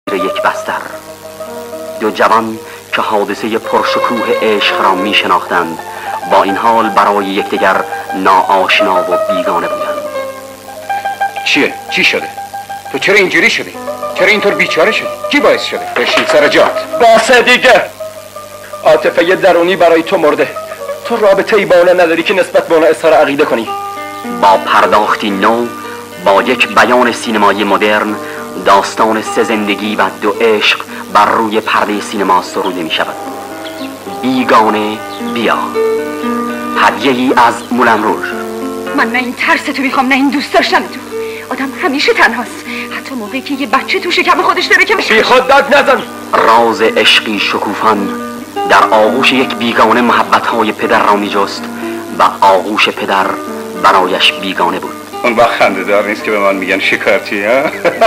یک بستر. دو جوان که حادثه پرشکوه عشق را می شناختند با این حال برای یکدیگر ناآشنا و بیگانه بودند. چیه؟ چی شده؟ تو چرا اینجوری شدی؟ چرا اینطور بیچاره شدی؟ کی باعث شده؟ بشین سر جات. بس دیگه. عاطفه درونی برای تو مرده. تو رابطه ای با اونا نداری که نسبت به اونا اظهار عقیده کنی. با پرداختی نو، با یک بیان سینمایی مدرن، داستان سه زندگی و دو عشق بر روی پرده سینما سروده می شود. بیگانه بیا، هدیه‌ای از مولن روژ. من نه این ترس تو میخوام نه این دوست داشتن تو. آدم همیشه تنهاست، حتی موقعی که یه بچه تو شکم خودش داره که بی خود داد نزن. راز عشقی شکوفان در آغوش یک بیگانه محبت‌های پدر را می‌جست و آغوش پدر برایش بیگانه بود. اون وقت خنده‌دار نیست که به من میگن شکارچی ها؟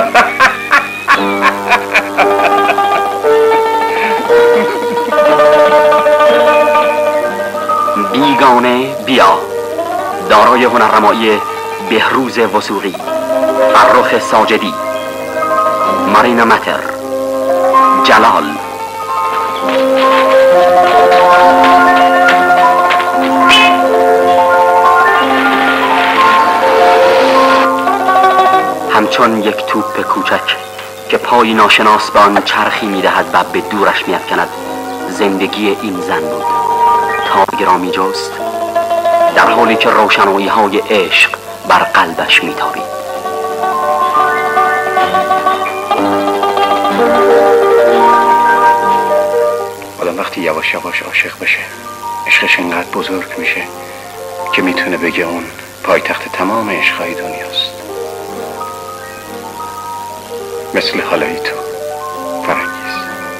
بیگانه بیا، دارای هنرنمایی بهروز وثوقی، فرخ ساجدی، مارینا ماتر، جلال. همچون یک توپ کوچک که پای ناشناس به آن چرخی می‌دهد و به دورش می‌افکند، زندگی این زن بود. تابی را می‌جست در حالی که روشنایی‌های عشق بر قلبش می‌تابید. آدم وقتی یواش یواش عاشق بشه، عشقش اینقدر بزرگ میشه که میتونه بگه اون پایتخت تمام عشقهای دنیاست. مثل حالای تو فرنگیز.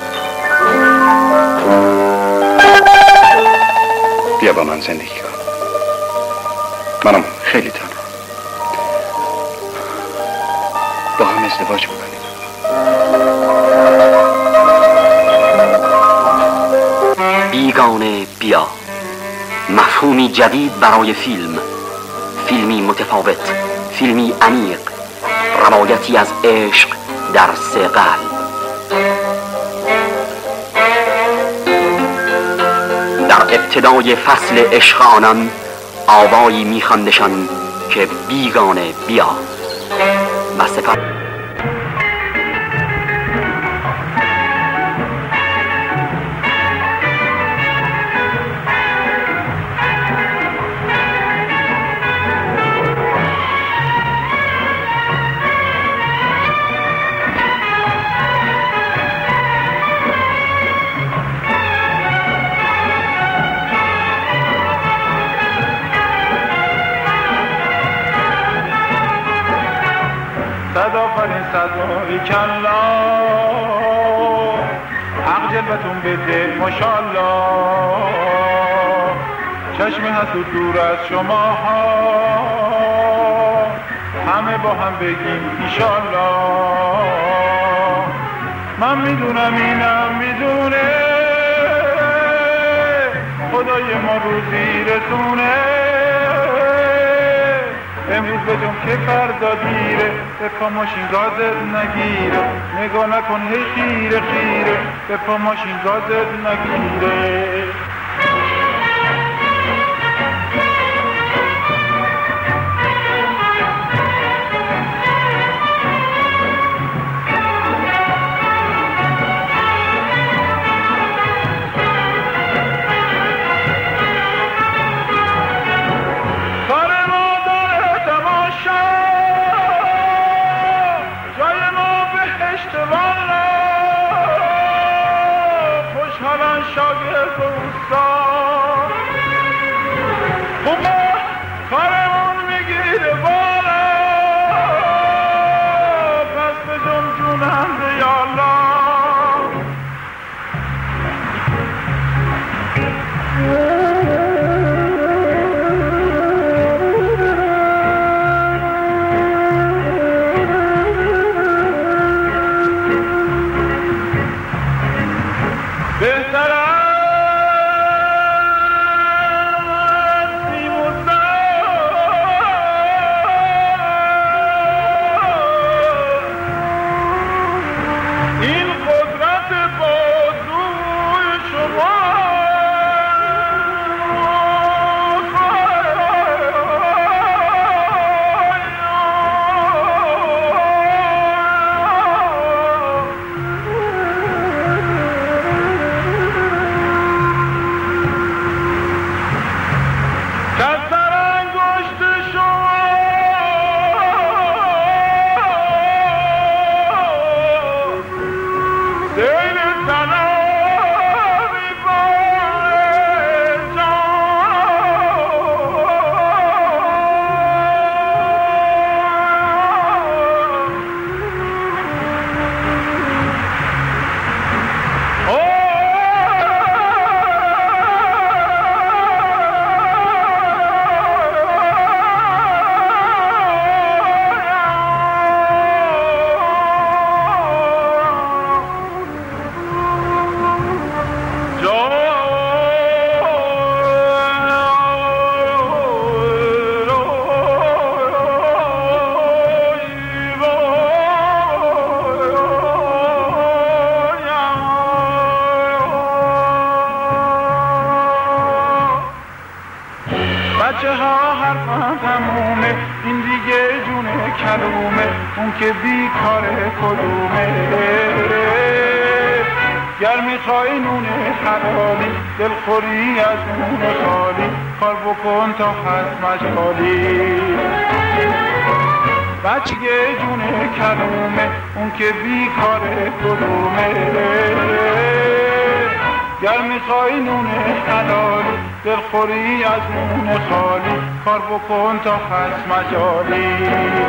بیا با من زندگی کن. منم خیلی تنها. با هم ازدواج بکنیم. بیگانه بیا، مفهومی جدید برای فیلم، فیلمی متفاوت، فیلمی عمیق، روایتی از عشق در سه قلب. در ابتدای فصل عشق آنان آوایی می‌خواندشان که بیگانه بیا و سپس کلا حق جلوتون بده ماشالله، چشم حسود دور از شما ها، همه با هم بگیم ایشالله. من میدونم اینم میدونه خدای ما روزی رسونه، امروز بجم که فردا دیره، به پا ماشین گازت نگیره، نگاه نکن هی خیره خیره، به پا ماشین گازت نگیره. دل سلامی بار که بیکاره کدومه گر میخوای نون حلالی دلخوری از نون خالی کار بکن تا هست مجالی بچه جون کلومه اون که بیکاره کدومه گر میخوای نون حلالی دلخوری از نون خالی کار بکن تا هست مجالی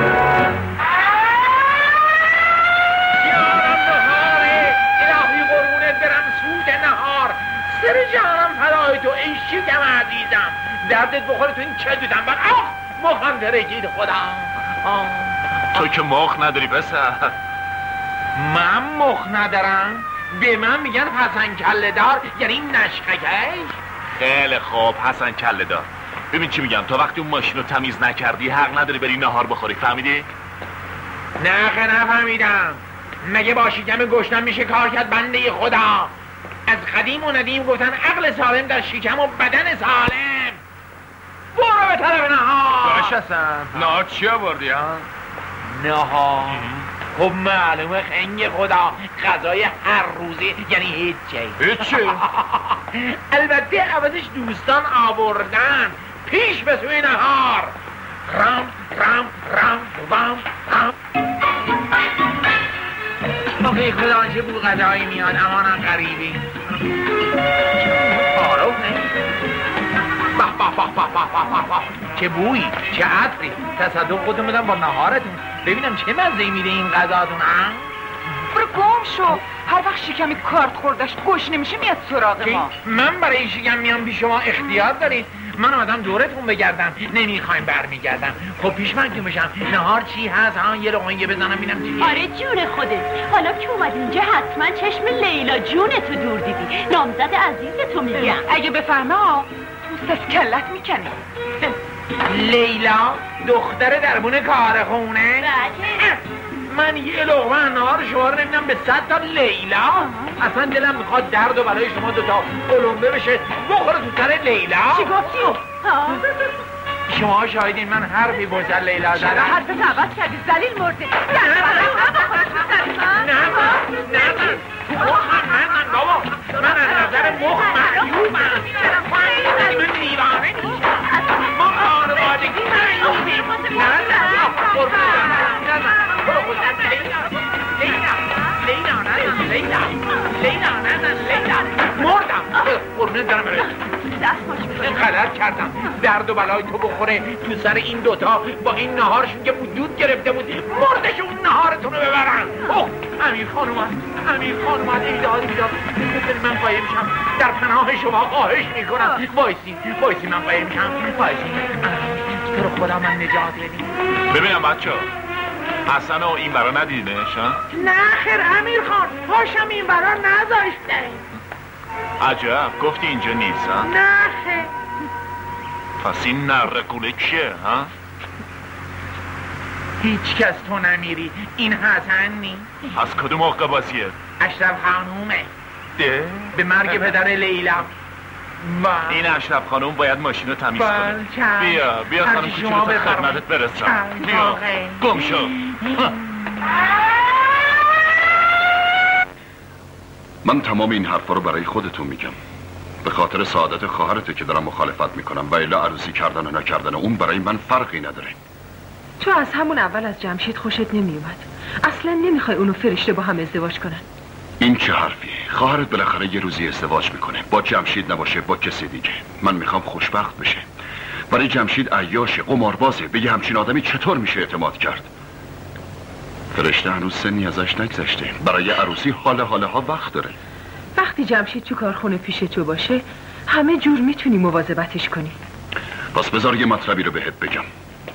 سر جانم فدای تو ای شکم عزیزم دردت بخوره تو این چه دوتن بر مخم ترکید خودم تو که مخ نداری پسر من مخ ندارم به من میگن حسن کله دار یعنی نشخکش خیلی خوب حسن کله دار ببین چی میگم تا وقتی اون ماشین رو تمیز نکردی حق نداری بری نهار بخوری فهمیدی؟ نه نفهمیدم مگه با شکم گشنم میشه کار کرد بنده خدا از قدیم و ندیم گفتن عقل سالم در شکم و بدن سالم برو به طرف نهار باش هستم نهار چی آوردی ها؟ نهار خب معلومه خنگ خدا غذای هر روزی یعنی هیچی البته عوضش دوستان آوردن پیش به سوی نهار رام رام رام رام رام آخه خدا چه بو غذایی میاد امانم قریبی پاروف نیست چه بویی چه عطری تصدق خودتون بدم با نهارتون ببینم چه مزه‌ای میده این غذاتون برو گم شو هر وقت شکمی کارت خوردش گوش نمیشه میاد سراغ ما من برای شکم میام بی شما اختیار دارید من آمدم دورتون بگردم نمیخوایم برمیگردم خب پیش من که میشم نهار چی هست یه لقمه بزنم ببینم چیه آره جون خودت حالا که اومدی اینجا حتما چشم لیلا جونتو دور دیدی نامزد عزیزتو میگم اگه بفهمه پوست از کلت میکنی لیلا دختر دربون کارخونه بله من یه لقمه نهار شما رو نمیدم به 100 تا لیلا اصلا دلم میخواد درد و برای شما دوتا قلمبه بشه بخوره تو سر لیلا چی گفتی؟ شما شاهدین من حرفی با سر لیلا زدم چرا حرفت عوض کردی زلیل مرده نه بابا من از نظر مخ معیوبم من دیوانه نیستم ما خانوادگی معیوبیم لیلا مردم قربونت برم این غلط کردم درد و بلای تو بخوره تو سر این دوتا با این نهارشون که وجود گرفته بود مردشون نهارتون رو ببرن امیر خانومت ایداد من قایم شم در پناه شما خواهش میکنم وایسی من قایم شم وایسی تو رو خدا من نجات بدیم ببینم بچه حسن و این برا ندیدینش ها؟ نه خیر امیر خان پاشم این برا نذاشته عجب گفتی اینجا نیست ها؟ نه خیر پس این نرقوله کیه ها؟ هیچ کس تو نمیری این حسن نی از کدوم اقتباسیه؟ اشرف خانومه ده؟ به مرگ پدر لیلا این اشرف خانوم باید ماشین رو تمیز کنه بیا خانم کوچولو تا خدمتت برسم بیا گم شو من تمام این حرفا رو برای خودتون میگم به خاطر سعادت خواهرته که دارم مخالفت میکنم و الا عروسی کردن و نکردن اون برای من فرقی نداره تو از همون اول از جمشید خوشت نمیومد اصلا نمیخوای اونو فرشته با هم ازدواج کنن این چه حرفی؟ خواهرت بالاخره یه روزی ازدواج میکنه، با جمشید نباشه، با کسی دیگه. من میخوام خوشبخت بشه. برای جمشید عیاشه، قماربازه. به یه همچین آدمی چطور میشه اعتماد کرد؟ فرشته هنوز سنی ازش نگذشته. برای عروسی حالها وقت داره. وقتی جمشید تو کارخونه پیش تو باشه همه جور میتونی مواظبتش کنی. پس بذار یه مطلبی رو بهت بگم.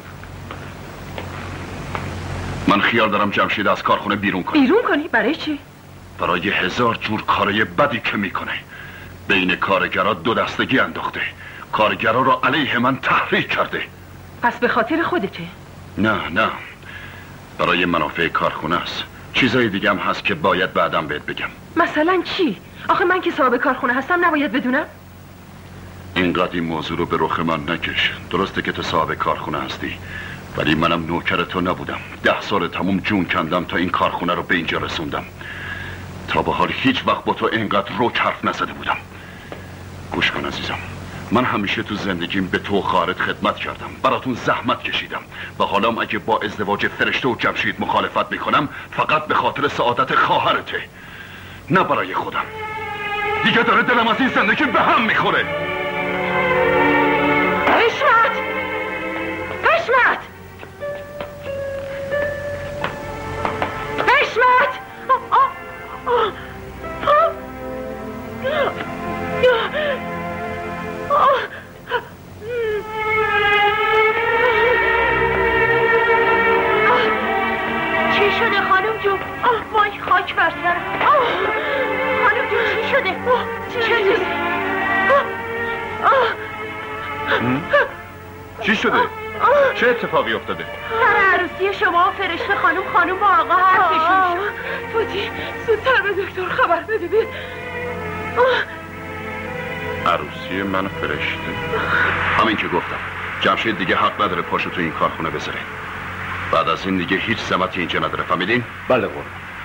من خیال دارم جمشید از کارخونه بیرون کنی. بیرون کنی؟ برای چی؟ برای 1000 جور کارای بدی که میکنه. بین کارگرها 2 دستگی انداخته. کارگرها رو علیه من تحریک کرده. پس به خاطر خودته؟ نه برای منافع کارخونه است. چیزای دیگه هم هست که باید بعدم بهت بگم. مثلا چی؟ آخه من که صاحب کارخونه هستم نباید بدونم؟ اینقدر این موضوع رو به رخ من نکش. درسته که تو صاحب کارخونه هستی، ولی منم نوکر تو نبودم. 10 سال تموم جون کندم تا این کارخونه رو به اینجا رسوندم. تا به حال هیچ وقت با تو اینقدر روک حرف نزده بودم. گوش کن عزیزم، من همیشه تو زندگیم به تو و خواهرت خدمت کردم، براتون زحمت کشیدم و حالا اگه با ازدواج فرشته و جمشید مخالفت میکنم فقط به خاطر سعادت خواهرته، نه برای خودم. دیگه داره دلم از این زندگی به هم میخوره. حشمت چی شده خانم جون؟ وای خاک بر سرم. خانم جون چی شده؟ چی شده؟ چه اتفاقی افتاده؟ سر عروسی شما و فرشته خانم با آقا حرفشون شد. فوتی زودتر به دکتر خبر بده. عروسی من و فرشته؟ همین که گفتم جمشید دیگه حق نداره پاشو تو این کارخونه بذاره. بعد از این دیگه هیچ سمتی اینجا نداره، فهمیدین؟ بله قربان.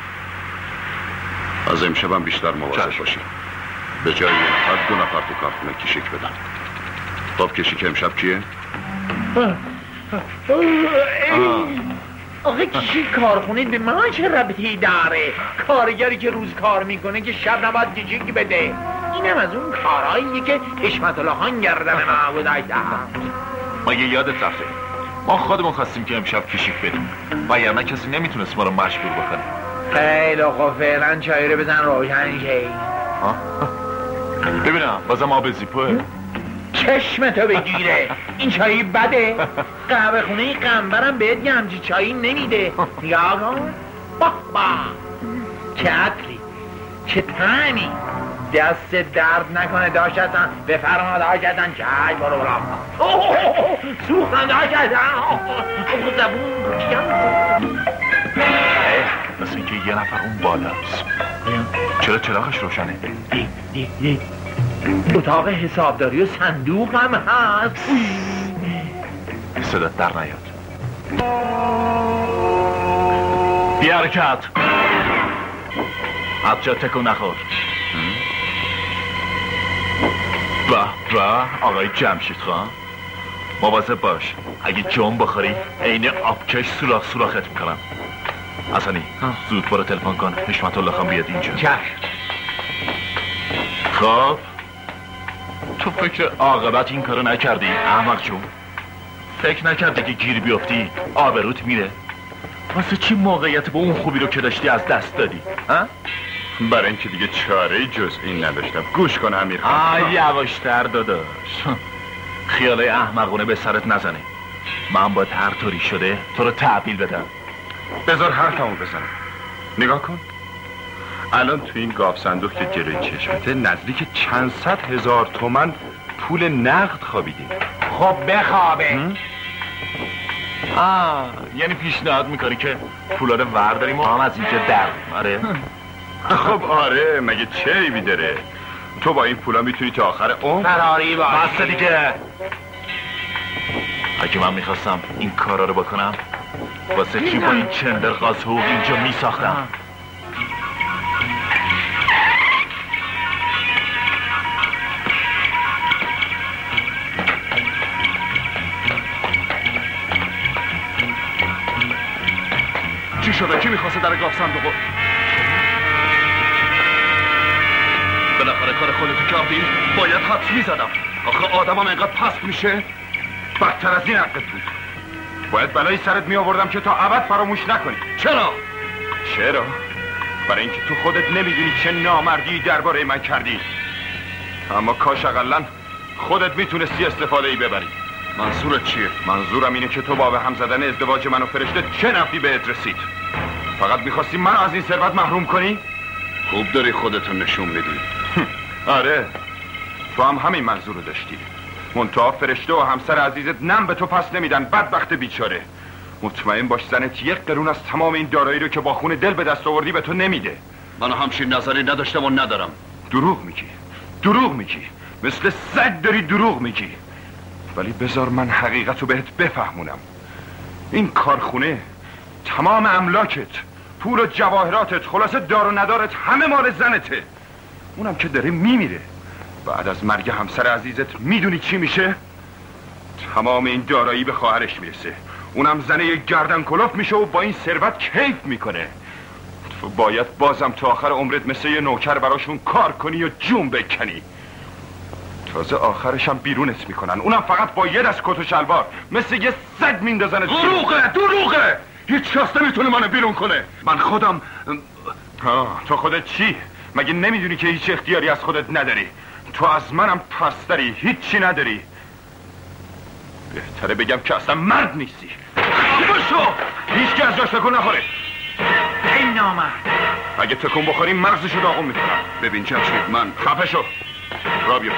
از امشبم بیشتر مواظب باشین. به جای 1 نفر 2 نفر تو کارخونه کشیک بدن. خب کشیک امشب کیه؟ آخه کشیک کارخونه به من چه ربطی داره؟ کارگری که روز کار میکنه که شب نباید کشیک بده. اینم از اون کارهاییه که حشمت الله خان گردن معبود ایده. مگه یادت رفته ما خودمون خواستیم که امشب کشیک بدیم و یعنی کسی نمیتونست ما رو مجبور بکنه. خیلی آقا فعلا چایی رو بزن روشن شه. ببینم بازم آب زیپوه. چشمتو بگیره، این چایی بده. قهوه خونه قنبرم بهت یه همچی چایی نمیده. نگاه کن چه عطری، چه طعمی. دست درد نکنه داشتن، بفرما داشتن چای برو برام سوختن داشتن زبون مثل اینکه یه نفر اون بالاست. چرا چراغش روشنه؟ اتاق حسابداری و صندوق هم هست. صدات در نیاد. بی حرکت. حبجا تکون نخور. به آقای جمشید خان مواظب باش، اگه جون بخوری عین آبکش سوراخت میکنم. حسنی زود برو تلفن کن حشمت الله خان بیاد اینجا. خب تو فکر عاقبت این کارو نکردی احمق جون؟ فکر نکردی که گیر بیافتی آبروت میره؟ واسه چی موقعیت با اون خوبی رو که داشتی از دست دادی؟ برای اینکه دیگه چاره جز این نداشتم. گوش کن امیر خان. یواشتر داداش، خیاله احمقونه به سرت نزنه. من باید هر طوری شده تو رو تحویل بدم. بذار حرفمو بزنم. نگاه کن الان تو این گاف صندوق که جلوی چشمته نزدیک چند صد هزار تومن پول نقد خوابیده. خب بخوابه. یعنی پیشنهاد میکنی که پولا رو ورداریم و هم از اینجا در. آره خب آره، مگه چه عیبی داره؟ تو با این پولا میتونی تا آخر عمر فراری باش. بسته دیگه. اگه من میخواستم این کارا رو بکنم واسه چی با این چندرغاز حقوق اینجا میساختم؟ چی شده؟ کی میخواسته در گاف صندوقو؟ کار خودتو کردی باید حدس میزدم. آخه آدم هم اینقدر پست میشه؟ بدتر از این حقت بود. باید بلایی سرت می آوردم که تا ابد فراموش نکنی. چرا؟ برای اینکه تو خودت نمیدونی چه نامردی درباره من کردی. اما کاش اقلن خودت میتونستی استفاده ای ببری. منظورت چیه؟ منظورم اینه که تو با به هم زدن ازدواج من و فرشته چه نفعی بهت رسید؟ فقط میخواستی من از این ثروت محروم کنی؟ خوب داری خودتو نشون میدی. آره، تو هم همین منظور رو داشتی. منتها فرشته و همسر عزیزت نم به تو پس نمیدن. بدبخت بیچاره. مطمئن باش زنت 1 قرون از تمام این دارایی رو که با خون دل به دست آوردی به تو نمیده. من همچین نظری نداشتم و ندارم. دروغ میگی. مثل سگ داری دروغ میگی. ولی بذار من حقیقت رو بهت بفهمونم. این کارخونه، تمام املاکت، پول و جواهراتت، خلاصه دار و ندارت همه مال زنته. اونم که داره میمیره. بعد از مرگ همسر عزیزت میدونی چی میشه؟ تمام این دارایی به خواهرش میرسه. اونم زنه یک گردن کلوف میشه و با این ثروت کیف میکنه. تو باید بازم تا آخر عمرت مثل یه نوکر براشون کار کنی و جون بکنی. تازه آخرش هم بیرونت میکنن. اونم فقط با یه دست کت و شلوار مثل یه سگ میندازنت. دروغه. هیچ کس نمیتونه منو بیرون کنه. من خودم. تو خودت چی؟ مگه نمیدونی که هیچ اختیاری از خودت نداری؟ تو از منم پستری، هیچی نداری. بهتره بگم که اصلا مرد نیستی. بشو! هیچ که از جاش تکون نخوره. این نامرد. اگه تکون بخوری مغزشو داغون میکنم. ببین جمشید، من خفه شو. را بیفته.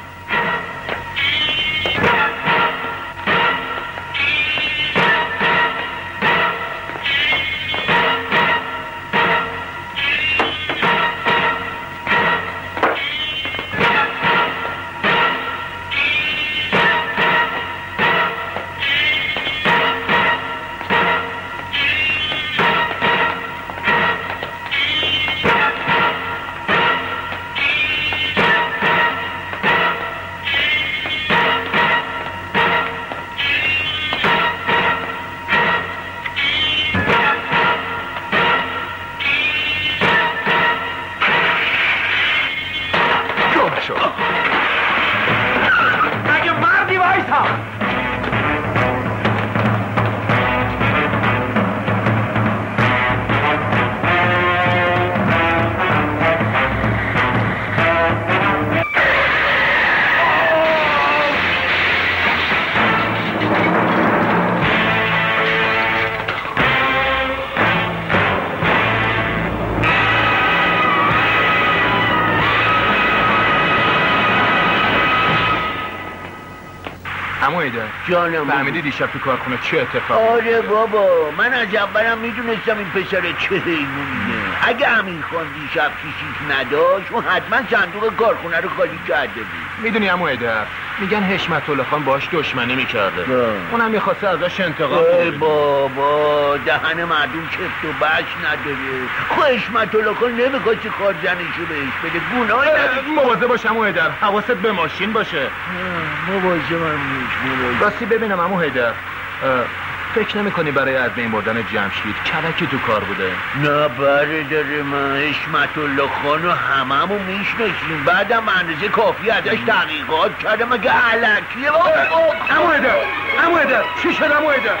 جانم فهمیدی دیشب تو کارخونه چه اتفاقی؟ آره بابا، من از اولم میدونستم این پسر چه حیوانیه. اگه امیر خان دیشب کیسیش نداشت اون حتما صندوق کارخونه رو خالی کرده بود. میدونی عمو حیدر، میگن حشمت الله خان باش دشمنی میکرده. اونم میخواسته ازش انتقام بگیره. بابا دهن مردم چفت و بش نداره. خب حشمت الله خان نمیخواسته کارزنشو بهش بده. گناهی نداره. مواظب باش عمو حیدر، حواست به ماشین باشه. مواظبم نیست. راستی ببینم عمو حیدر، فکر نمی‌کنی برای از بین بردن جمشید کلکی تو کار بوده؟ نه برادر من، حشمت الله خانو هممون میشناسیم. بعدم اندازه کافی ازش تحقیقات کردم. مگه علکیه؟ عمو حیدر چی شد عمو حیدر؟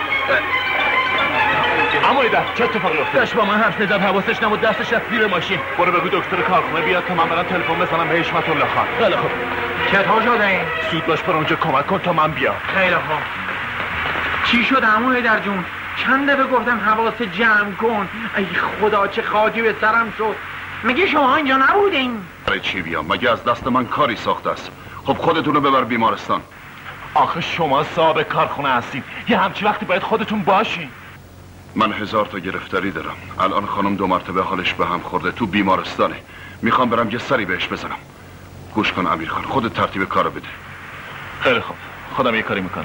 عمو حیدر چه اتفاقی افتاد؟ داشت با من حرف می‌زد، حواسش نبود، دستش از زیر ماشین. برو بگو دکتر کارخونه بیاد تا من برام تلفن بزنم به حشمت الله خان. خیلی خوب. چطور شده این؟ سود باش برو اونجا کمک کن تا من بیام. خیلی خوب. چی شد عمو حیدر جون؟ چند دفعه گفتم حواس جمع کن. ای خدا چه خاکی به سرم شد. میگه شما اینجا نبودین؟ برای چی بیام؟ مگه از دست من کاری ساخته است؟ خب خودتون رو ببر بیمارستان. آخه شما صاحب کارخونه هستید، یه همچی وقتی باید خودتون باشین. من 1000 تا گرفتاری دارم. الان خانم 2 مرتبه حالش به هم خورده، تو بیمارستانه. میخوام برم یه سری بهش بزنم. گوش کن امیر خان، خودت ترتیب کارو بده. خیلی خوب، خودم یه کاری میکنم.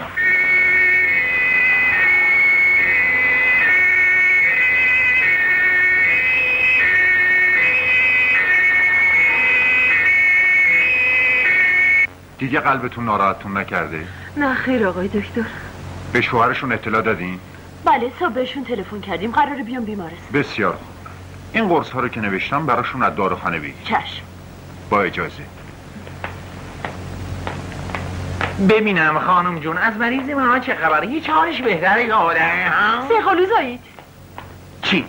دیگه قلبتون ناراحتتون نکرده؟ نه خیر آقای دکتر. به شوهرشون اطلاع دادین؟ بله صبح بهشون تلفن کردیم، قراره بیام بیمارستان. بسیار خوب. این قرص ها رو که نوشتم براشون از داروخانه بگیر. چشم. با اجازه. ببینم خانم جون از مریض ما چه خبره؟ هیچ حالش بهتره آده ها؟ 3 قلو زایید. چی؟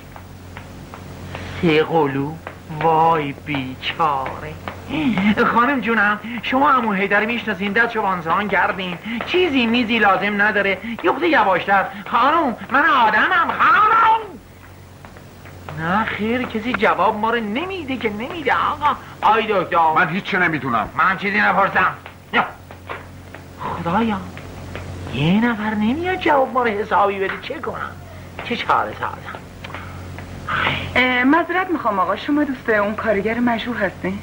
3 قلو؟ وای بیچاره. خانم جونم شما عمو حیدر میشناسین، دست شبانسان کردین، چیزی میزی لازم نداره، یه خود یواشتر. خانم من آدمم خانم. نه خیر کسی جواب ما رو نمیده که نمیده آقا. آی دکتر من هیچ چه نمیدونم. من چیزی نپرسم. خدایا یه نفر نمیاد جواب ما رو حسابی بده، چه کنم؟ چه چاره سازم؟ معذرت میخوام آقا، شما دوست اون کارگر مجروح هستین؟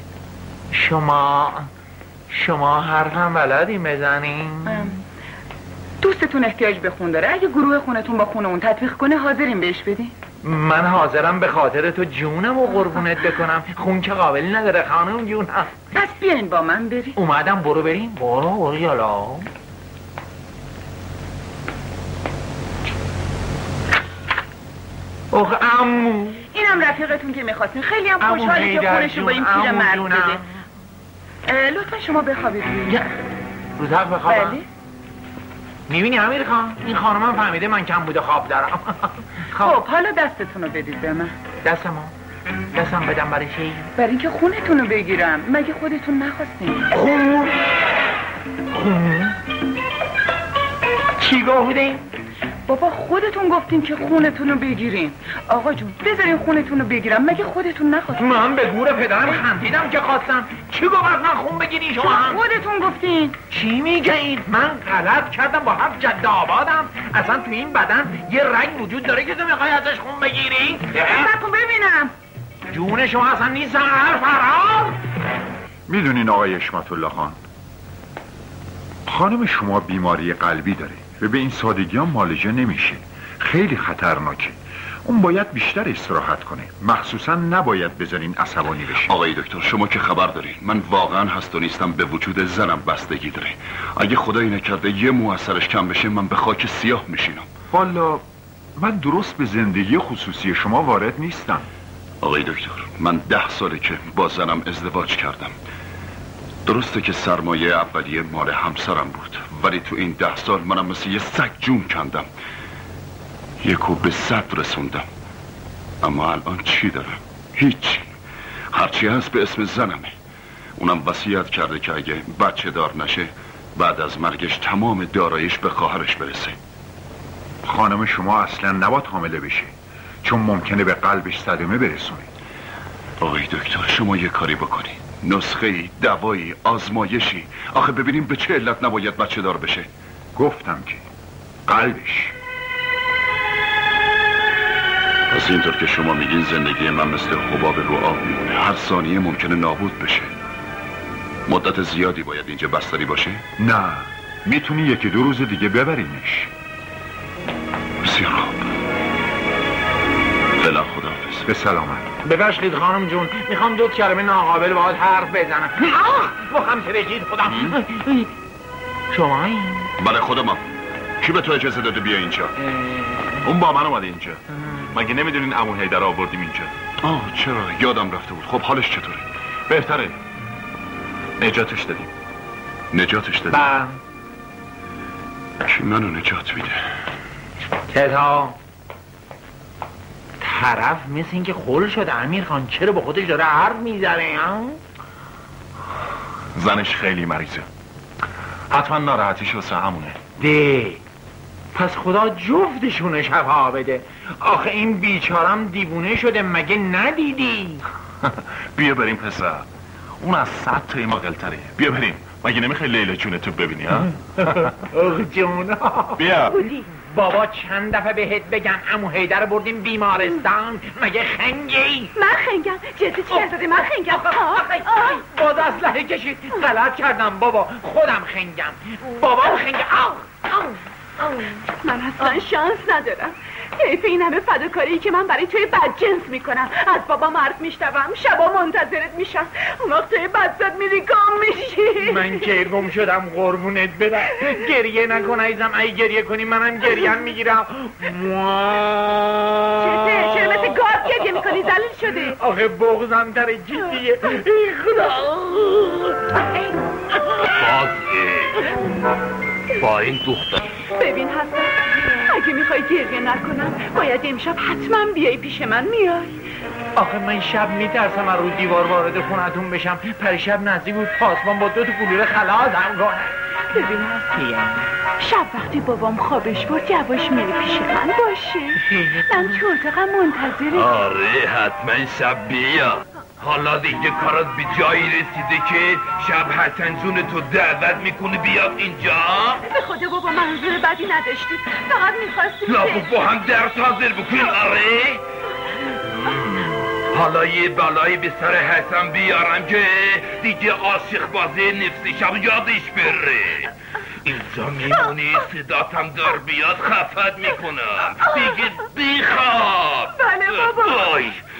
شما حرفم بلدی بزنین؟ دوستتون احتیاج به خون داره، اگه گروه خونتون با خون اون تطبیق کنه حاضرین بهش بدین؟ من حاضرم به خاطر تو جونم و قربونت بکنم، خون که قابلی نداره خانم جونم. پس بیاین با من بریم. اومدم برو بریم. برو یالا. اوه عمو، اینم رفیقتون که میخواستین، خیلی هم خوشحاله که خونشو با این پیر مرد بده. لطفا شما بخوابید روی رو تخت بخوابم؟ بله. میبینی امیر خان این خانمم فهمیده من کم بوده خواب دارم. خب حالا دستتون رو بدید به من. دستم بدم برای چی؟ برای اینکه خونتون رو بگیرم. مگه خودتون نخواستین؟ خون چی گفتین؟ بابا خودتون گفتین که خونتون رو بگیرین. آقا جون بذارین خونتون رو بگیرم، مگه خودتون نخواستین؟ من به گور پدرم خندیدم که خواستم. چی گفت من خون بگیرین شما هم؟ خودتون گفتین. چی میگین؟ من غلط کردم با هفت جد آبادم. اصلا تو این بدن یه رنگ وجود داره که تو میخوای ازش خون بگیری؟ بذارتون ببینم. جون شما اصلا نیستم فرار. میدونین آقای اشمت الله خان، خانم شما بیماری قلبی داره و به این سادگی هم معالجه نمیشه، خیلی خطرناکه. اون باید بیشتر استراحت کنه، مخصوصا نباید بذارین عصبانی بشه. آقای دکتر شما که خبر دارین من واقعا هست و نیستم به وجود زنم بستگی داره. اگه خدایی نکرده یه مو از سرش کم بشه من به خاک سیاه میشینم. والا من درست به زندگی خصوصی شما وارد نیستم. آقای دکتر من 10 ساله که با زنم ازدواج کردم. درسته که سرمایه اولیه مال همسرم بود، ولی تو این 10 سال منم مثل یه سگ جون کندم، یکو به 100 رسوندم. اما الان چی دارم؟ هیچی. هرچی هست به اسم زنمه. اونم وصیت کرده که اگه بچه دار نشه بعد از مرگش تمام داراییش به خواهرش برسه. خانم شما اصلا نباید حامله بشه، چون ممکنه به قلبش صدمه برسونه. آقای دکتر شما یه کاری بکنی، نسخه‌ای، دوایی، آزمایشی. آخه ببینیم به چه علت نباید بچه دار بشه. گفتم که قلبش. پس اینطور که شما میگین زندگی من مثل حباب رو آب میمونه، هر ثانیه ممکنه نابود بشه. مدت زیادی باید اینجا بستری باشه؟ نه، میتونی 1-2 روز دیگه ببرینش. بسیار خوب. فعلا خداحافظ. به سلامت. ببخشید خانم جون، میخوام 2 کلمه ناقابل باهات حرف بزنم. با هم ترشید خودم. شما این؟ بله خودمم. کی به تو اجازه داده بیا اینجا؟ اون با من اومده اینجا. مگه نمیدونین عمو حیدر آوردیم اینجا؟ چرا؟ یادم رفته بود. خب حالش چطوره؟ بهتره. نجاتش دادیم. نجاتش دادیم؟ کی منو نجات میده؟ کتا طرف مثل این که خل شده امیر خان، چرا با خودش داره حرف میزنه؟ زنش خیلی مریضه، حتما ناراحتیش واسه همونه. پس خدا جفتشونه شفا بده. آخه این بیچارم دیوونه شده، مگه ندیدی؟ بیا بریم پسر، اون از 100 تا ما قلتره. بیا بریم. مگه نمیخوای لیلا جون تو ببینی ها؟ آخ جونا بیا. بابا چند دفعه بهت بگم عمو حیدر بردیم بیمارستان، مگه خنگی؟ من خنگم؟ جدی چی هستی؟ من خنگم. باز اسلحه کشید. غلط کردم بابا، خودم خنگم. بابا خنگم. من اصلا شانس ندارم. حیف این همه فداکاری که من برای توی بدجنس میکنم. از بابا مرد میشنوم، شبا منتظرت میشم، اون وقت توی بدزد میری گم میشی. من که گم شدم قربونت بدم. گریه نکن عزیزم، ای گریه کنی منم گریم میگیرم. چرا مثل گاز گریه میکنی؟ سالی ذلیل شده. آخه بغضم در جدیه. ای خدا. با این دختر ببین حسن، اگه میخوای گریه نکنم باید امشب حتما بیای پیش من. میای؟ آخه من شب میترسم از رو دیوار وارد خونتون بشم. پریشب نزدیک بود پاسبان با 2 تا گلوله خلاصم کنه. ببین حسن، شب وقتی بابام خوابش برد یواش میره پیش من باشه. من تو اتاقم منتظره. آره حتما شب بیا. حالا دیگه کارات به جایی رسیده که شب حسن جون تو دعوت میکنه بیاد اینجا. به خدا بابا منظور بدی نداشتیم، فقط میخواستیم لابد با هم درس حاضر بکنیم. آره حالا یه بلایی به سر حسن بیارم که دیگه عاشق بازی نفسی شب یادش بره. اینجا میمونی صداتم دار بیاد خفت میکنم دیگه بخواب. بله بابا.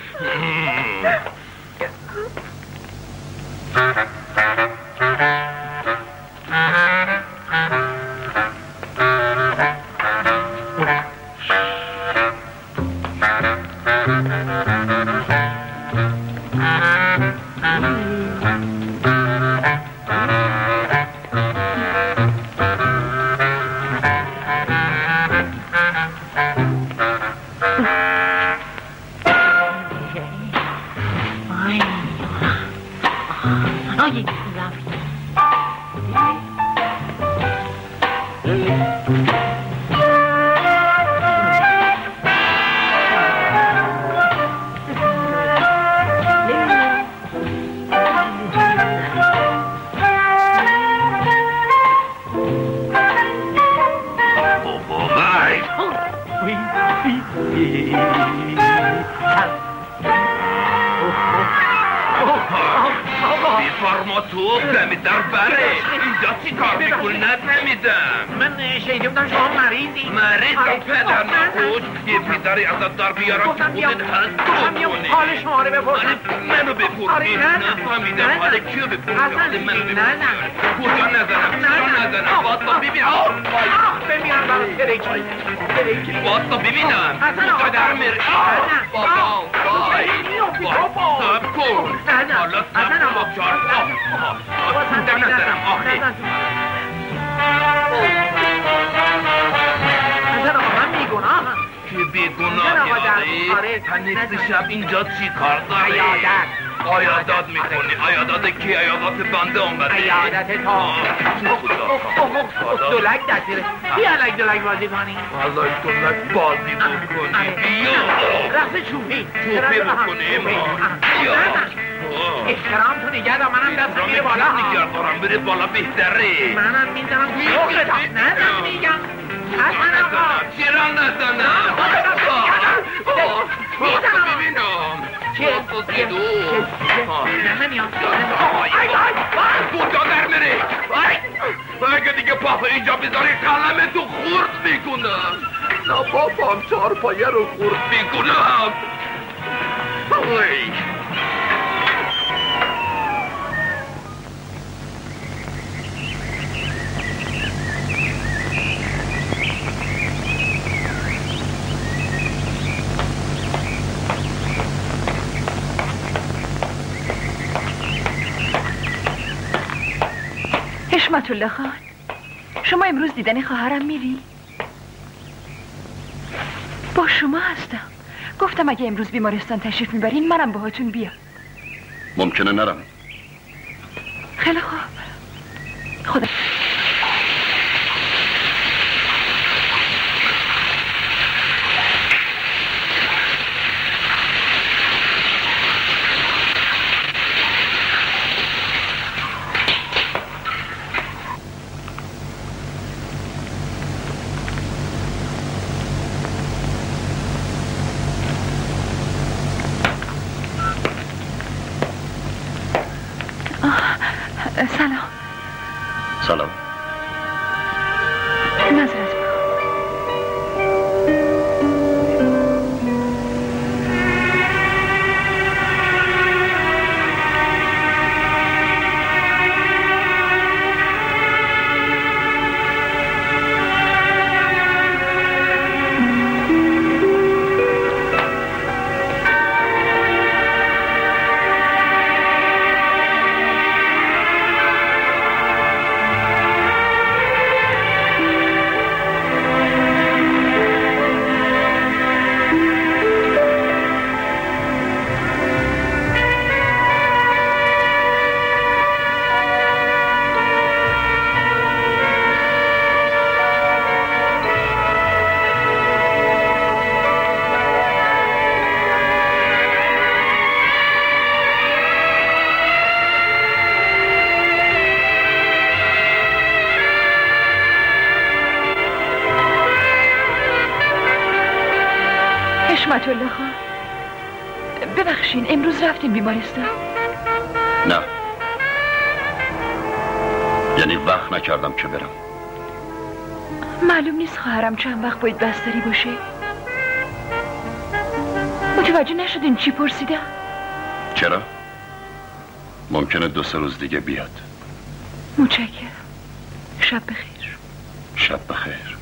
دار بیارم که خودت هست حال شما رو بپرسم. منو بپرسیم. نفهمیدم حال کیو بپرسیم. حال منو بپرسیم. کجا نزنم باید تا ببینم. بمیرم برای ترکی باید تا ببینم کجا در میره. بابا وای سب کن. حالا سب کن با 4 کجا نزنم آخه من میگناهم که بیگناهی تا نصف شب اینجا چی کار داری؟ عیادت میکنی. عیادت کی؟ عیادت بنده اومده. عیادت تا دولک دستیره. بیا علک دولک بازی کنی. علک دولک بازی بکنی. بیا رقص چوبی بکنیم. بیا احترام تو نگه دا. منم دست میره بالا. نگه دارم بره بالا بهتره. منم میزنم توی نه میگم چرا نزنم؟ ببینم چه دو نمیام کجا در میره؟ اگه دیگه پاس اینجا بذاری قلم تو خورد میکنم. نه بابام 4 پایه رو خورد میکنم. حشمت الله خان، شما امروز دیدن خواهرم میری؟ با شما هستم. گفتم اگه امروز بیمارستان تشریف میبرین منم باهاتون بیام. ممکنه نرم. خیلی خوب. خدا سلام. نظرت حشمت الله خان، ببخشین امروز رفتیم بیمارستان؟ نه، یعنی وقت نکردم که برم. معلوم نیست خواهرم چند وقت باید بستری باشه؟ متوجه نشدین چی پرسیدم؟ چرا؟ ممکنه 2-3 روز دیگه بیاد. متشکرم. شب بخیر. شب بخیر.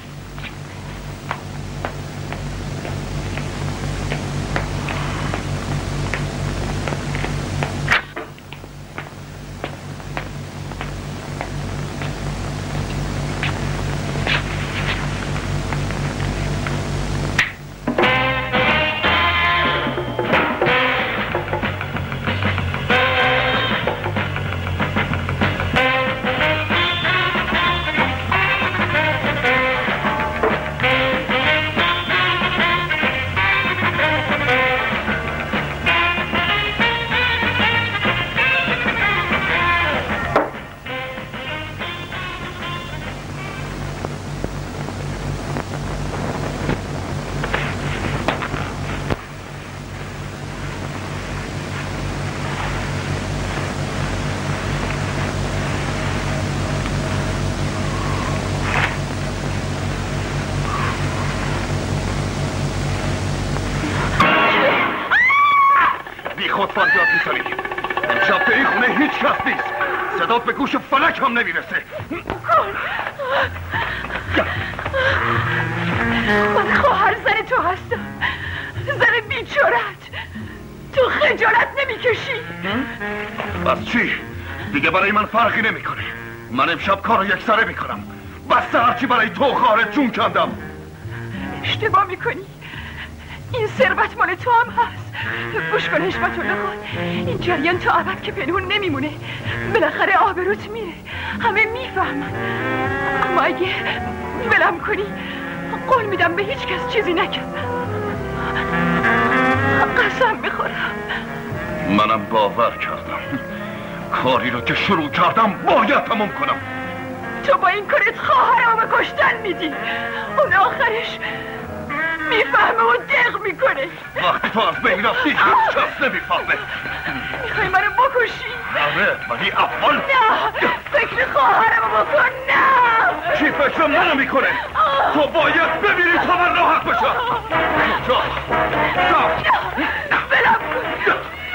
به گوش فلک هم نمیرسه. من خواهر زن تو هستم، زن بیچارت. تو خجالت نمیکشی؟ بس چی؟ دیگه برای من فرقی نمیکنه. من امشب کارو یکسره میکنم. بس هرچی برای تو خارج جون کندم. اشتباه میکنی. این ثروت مال تو هم هست. گوش کن حشمت الله خان، این جریان تا ابد که پنهون نمیمونه. بالاخره آبروت میره، همه میفهمن. اما اگه ولم کنی قول میدم به هیچ کس چیزی نگم. قسم میخورم. منم باور کردم کاری رو که شروع کردم باید تموم کنم. تو با این کارت خواهرم به کشتن میدی. اون آخرش میفهمه و دق میکنه. وقتی تو از بین رفتی هیچ کس نمیفهمه. میخوای منو بکشی؟ آره، ولی اول نه، فکر خواهرم بکن. نه، چی فکر منو میکنه؟ تو باید ببینی تا من راحت بشم. جا بلم کن.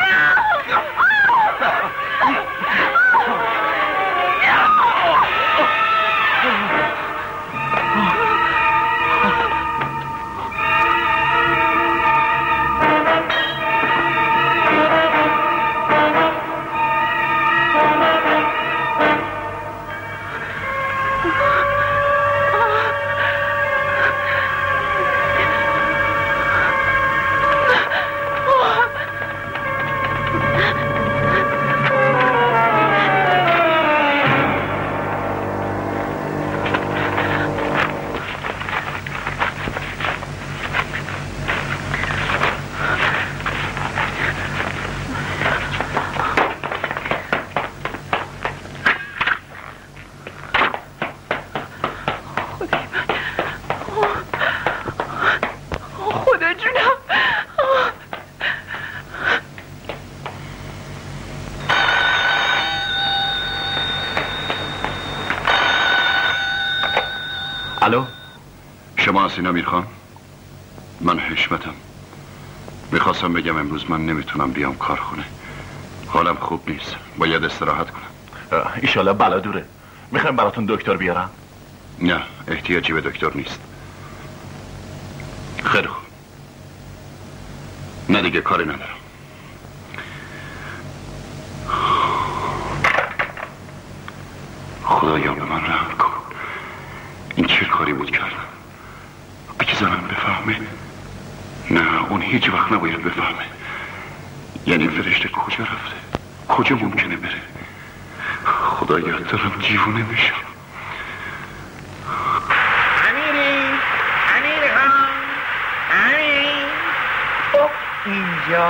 الو، شما هستین امیر خان؟ من حشمتم. میخواستم بگم امروز من نمیتونم بیام کارخونه. حالم خوب نیست، باید استراحت کنم. ایشالا بلا دوره. میخوایم براتون دکتر بیارم؟ نه، احتیاجی به دکتر نیست. خیلی خوب. نه دیگه کاری ندارم. خدایا به من رحم کن. این چه کاری بود کردم؟ اگه زنم بفهمه؟ نه، اون هیچ وقت نباید بفهمه. یعنی فرشته کجا رفته؟ کجا ممکنه بره؟ خدایا دارم دیوونه میشم. امیر خان، امیر اینجا.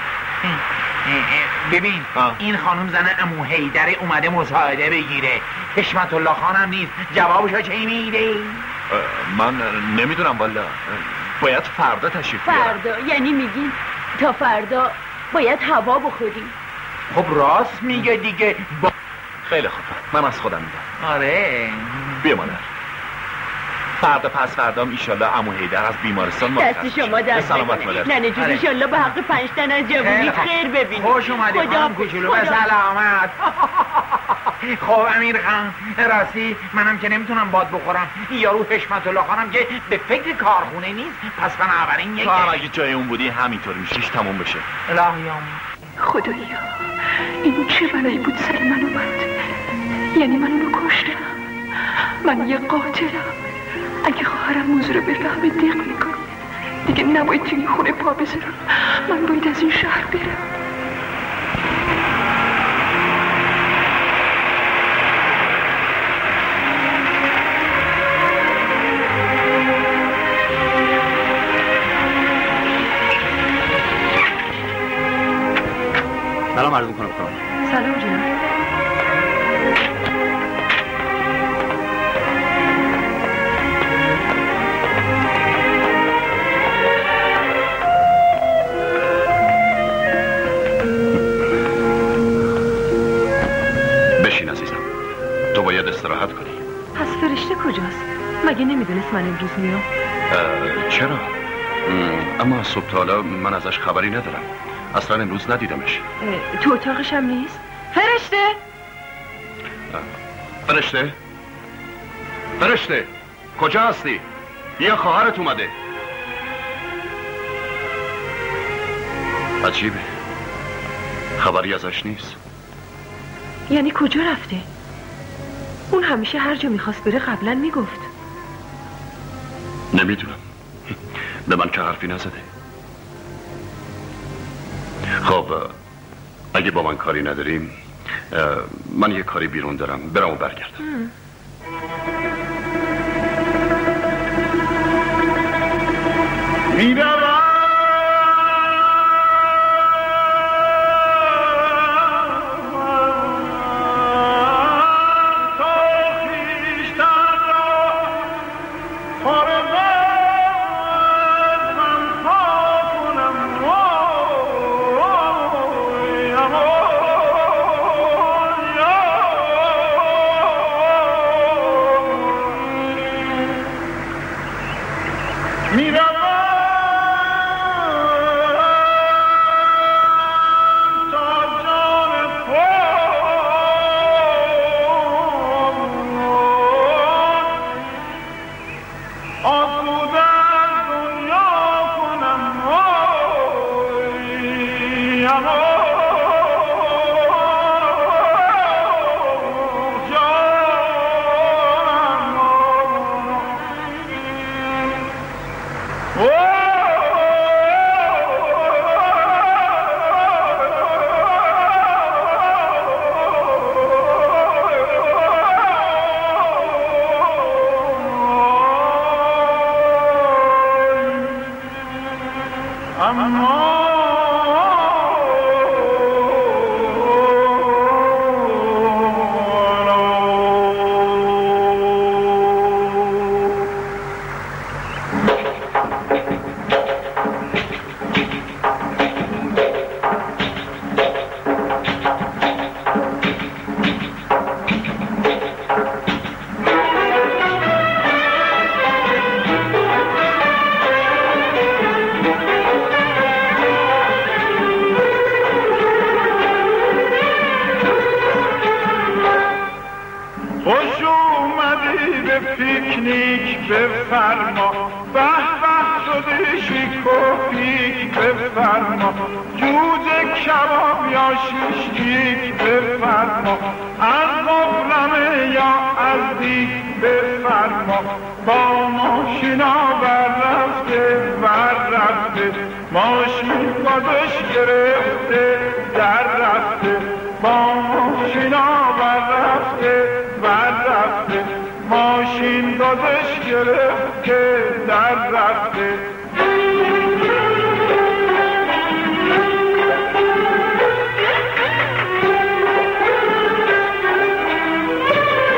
ببین این خانم زن عمو حیدر اومده مساعده بگیره. حشمت الله خانم نیست. جوابشو چی میده؟ من نمیدونم والا. باید فردا تشریف بیارم. فردا یعنی میگین تا فردا باید هوا بخوریم؟ خب راست میگه دیگه. خیلی خوب، من از خودم میدم. آره بیا مادر. فردا پس فردام ایشالله عمو حیدر از بیمارستان دست شما درد نکنه. ننه جون ایشالله به حق 5 تن از جوونیت خیر ببینید. خوش اومدی خانم کوچولو، به سلامت. خب امیر خان، راستی منم که نمیتونم باد بخورم، یارو حشمت الله خانم که به فکر کارخونه نیست، پس بنابراین تو هم اگه جای اون بودی همینطور میشیش تموم بشه. الهیام خدایا این چه بلایی بود سر من اومد؟ یعنی من اونو کشتم؟ من یه قاتلم؟ اگه خواهرم موضوع رو بفهمه دق میکنه. دیگه نباید توی این خونه پا بذارم. من باید از این شهر برم. سلام عرض میکنم خانم. سلام جناب. بشین عزیزم، تو باید استراحت کنی. پس فرشته کجاست؟ مگه نمیدونست من امروز میام؟ چرا؟ اما صبح تا حالا من ازش خبری ندارم. اصلا امروز ندیدمش. تو اتاقش هم نیست؟ فرشته؟ فرشته؟ فرشته کجا هستی؟ بیا خواهرت اومده. عجیبه، خبری ازش نیست. یعنی کجا رفته؟ اون همیشه هر جا میخواست بره قبلا میگفت. نمیدونم، به من که حرفی نزده. خب اگه با من کاری نداریم، من یه کاری بیرون دارم، برم و برگردم. میروم بفرما، به به شده شیک و پیک بفرما، جوجه کباب یا شیشلیک بفرما، از قفلمه یا از دیگ بفرما، با ماشینا بررفته بررفته، ماشین بادش گرفته در رفته، با ماشینا بررفته بررفته، ماشین دادش گرفته در رفته.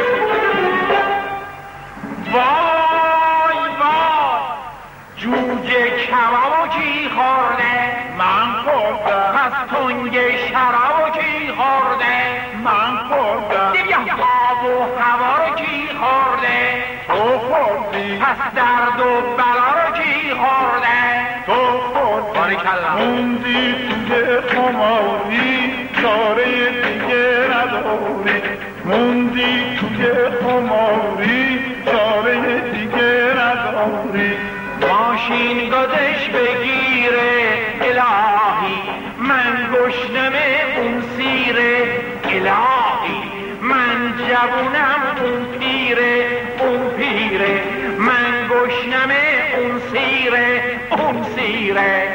وای وای جوجه پس درد و بلا رو کی خورده؟ تو خود موندی توی خماری چاره دیگه نداری موندی توی خماری چاره دیگه نداری ماشین گذش بگیره الهی من گشنم اون سیره الهی من جوونم اون پیره من گشنم اون سیره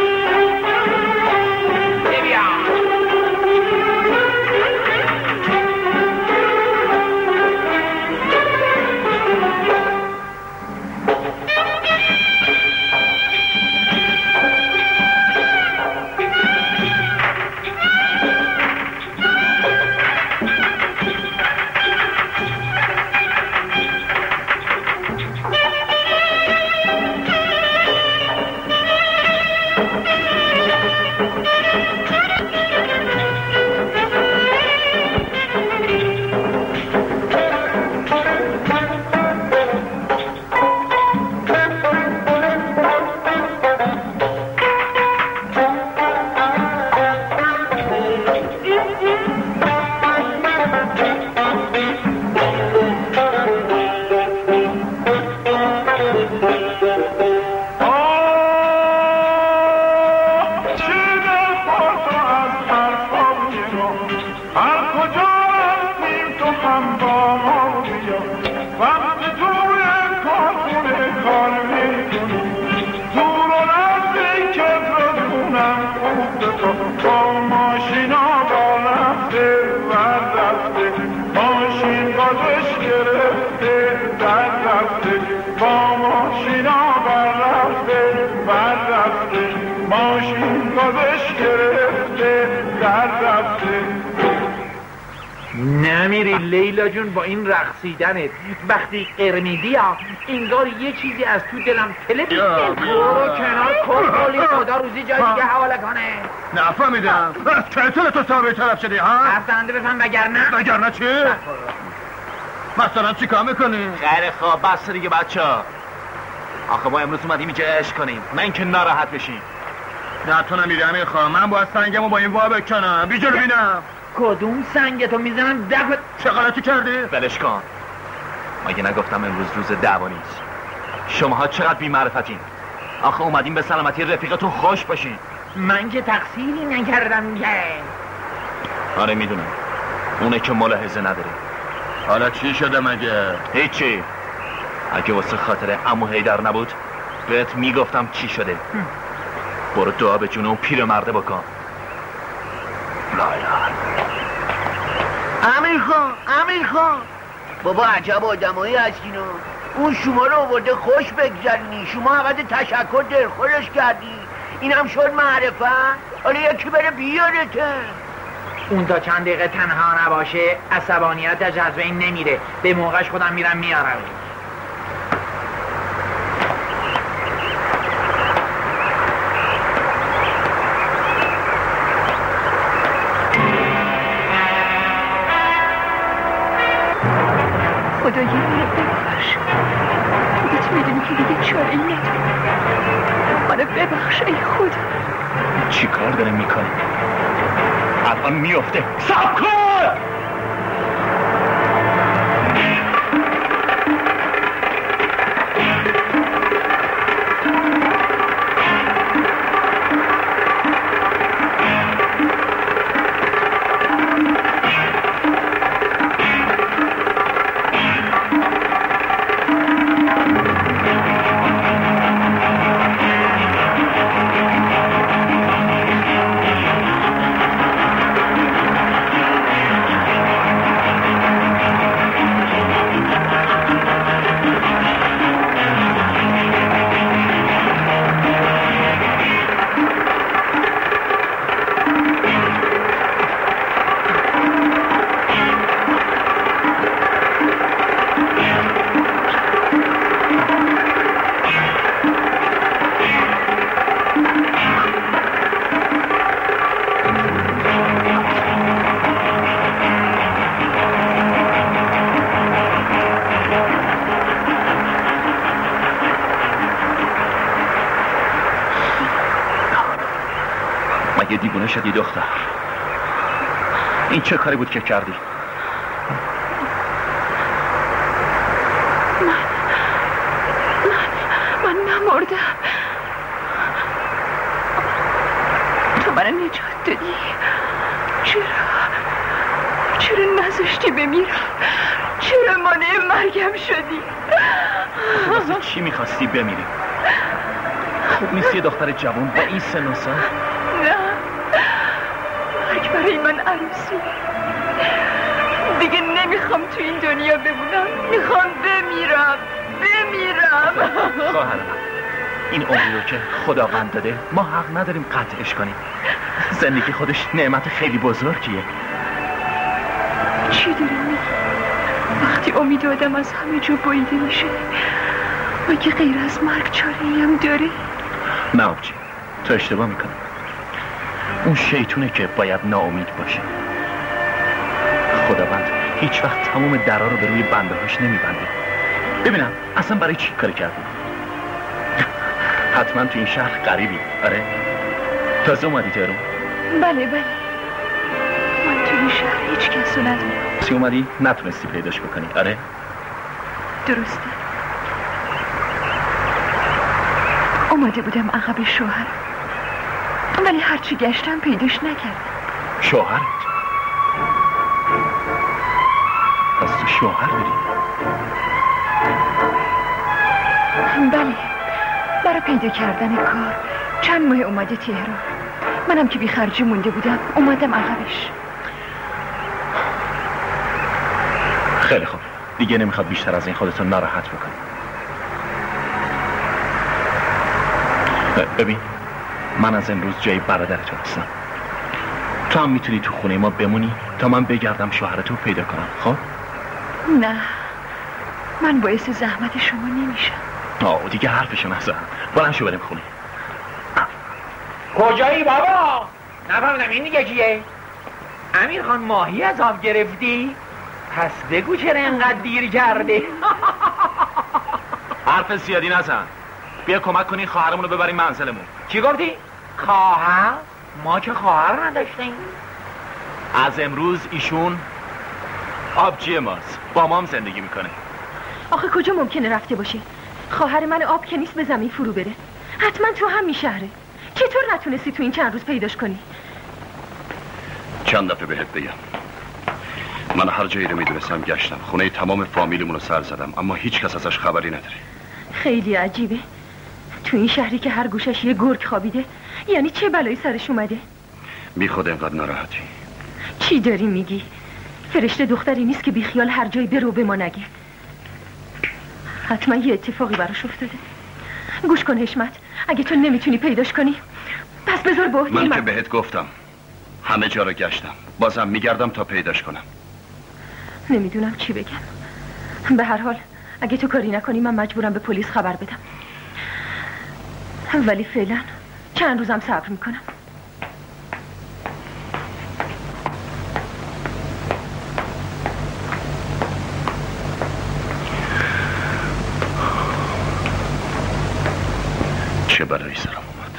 نمیری لیلا جون با این رقصیدنت وقتی قرمیدی ها انگار یه چیزی از تو دلم تله بیسته برو کنار کلی خدا روزی جای دیگه حواله کنه نفهمیدم چطور تو صاحب طرف شدی ها؟ اصلا بفهم وگرنه چی؟ مثلا چی کار میکنی؟ خیلی خواب بس دیگه بچه ها آخه ما امروز اومدیم اینجا عشق کنیم نه اینکه ناراحت بشیم نه تو نمیری امیر خواهم من باید سنگمو با این وا بکنم بیجا رو بینم کدوم سنگتو میزنم دفت چه غلطی کردی؟ ولش کن مگه نگفتم امروز روز دعوا نیست شماها چقدر بی‌معرفتین آخه اومدیم به سلامتی رفیقتون خوش باشین من که تقصیری نکردم که آره میدونم اونه که ملاحظه نداره حالا چی شده مگه؟ هیچی اگه واسه خاطر عمو حیدر نبود بهت میگفتم چی شده برو دعا به جون اون پیرمرده بکن امیر خان بابا عجب آدمایی هستین اون شما رو آورده خوش بگذرونی شما عوض تشکر دلخورش کردی اینم شد معرفت حالا یکی بره بیارته اون تا چند دقیقه تنها نباشه عصبانیتش از بین نمیره به موقعش خودم میرم میارم خدایی منو ببخش خودت میدونی که دیگه چاره ای نداری منو ببخش ای خدا چی کار داره میکنه؟ الان میفته صبر کن دیوونه شدی دختر. این چه کاری بود که کردی؟ من نمردم. تو من نجات دادی. چرا نذاشتی بمیرم؟ چرا مانع مرگم شدی؟ واسه چی میخواستی بمیری؟ خوب نیست یه دختر جوان با این سن و سال؟ نه، مرگ برای من عروسی. دیگه نمیخوام تو این دنیا بمونم. میخوام بمیرم. خواهرم، این عمری رو که خداوند داده ما حق نداریم قطعش کنیم. زندگی خودش نعمت خیلی بزرگیه. چی داری میگی؟ وقتی امید آدم از همه جا بریده میشه، مگه غیر از مرگ چاره‌ای هم داره؟ نه آبجی، تو اشتباه میکنی. اون شیطونه که باید ناامید باشه. خداوند هیچ وقت تمام درها رو به روی بنده هاش نمیبنده. ببینم اصلا برای چی کار کردی؟ حتما تو این شهر غریبی. آره؟ تازه اومدی تهران؟ بله من تو این شهر هیچ کس رو ندارم. سی اومدی نتونستی پیداش بکنی. آره؟ درسته. اومده بودم عقب شوهر، ولی هرچی گشتم پیداش نکردم. شوهرت؟ پس تو شوهر داری؟ بله، برای پیدا کردن کار چند ماه اومده تهران. منم که بی خرجی مونده بودم اومدم عقبش. خیلی خوب، دیگه نمیخواد بیشتر از این خودتون ناراحت بکنی. ببین، من از امروز جای برادرتون هستم. تو هم میتونی تو خونه ما بمونی تا من بگردم شوهرتو پیدا کنم. خب؟ نه، من باعث زحمت شما نمیشم. دیگه حرفشو نزن. بلند شو بریم خونه. کجایی بابا؟ نفهمیدم این دیگه کیه؟ امیر خان ماهی از آب گرفتی؟ پس بگو چرا انقدر دیر کرده؟ حرف زیادی نزن. بیا کمک کنی خواهرمون رو ببریم منزلمون. چی گفتی؟ خواهر؟ ما که خواهر نداشتیم. از امروز ایشون آبجی ماست. با ما هم زندگی میکنه. آخه کجا ممکنه رفته باشه؟ خواهر من آب که نیست به زمین فرو بره. حتما تو همین شهره. چطور نتونستی تو این چند روز پیداش کنی؟ چند دفعه بهت بگم، من هر جایی رو میدونستم گشتم. خونه تمام فامیلمون رو سر زدم، اما هیچ کس ازش خبری نداره. خیلی عجیبه. تو این شهری که هر گوشش یه گرگ خوابیده، یعنی چه بلایی سرش اومده؟ بی خود اینقدر ناراحتی؟ چی داری میگی؟ فرشته دختری نیست که بی خیال هر جایی برو به ما نگه. حتما یه اتفاقی براش افتاده. گوش کن حشمت، اگه تو نمیتونی پیداش کنی پس بذار با من که بهت گفتم همه جا رو گشتم، بازم میگردم تا پیداش کنم. نمیدونم چی بگم. به هر حال اگه تو کاری نکنی من مجبورم به پلیس خبر بدم، ولی فعلا چند روزم صبر میکنم. چه بلایی سرم اومد.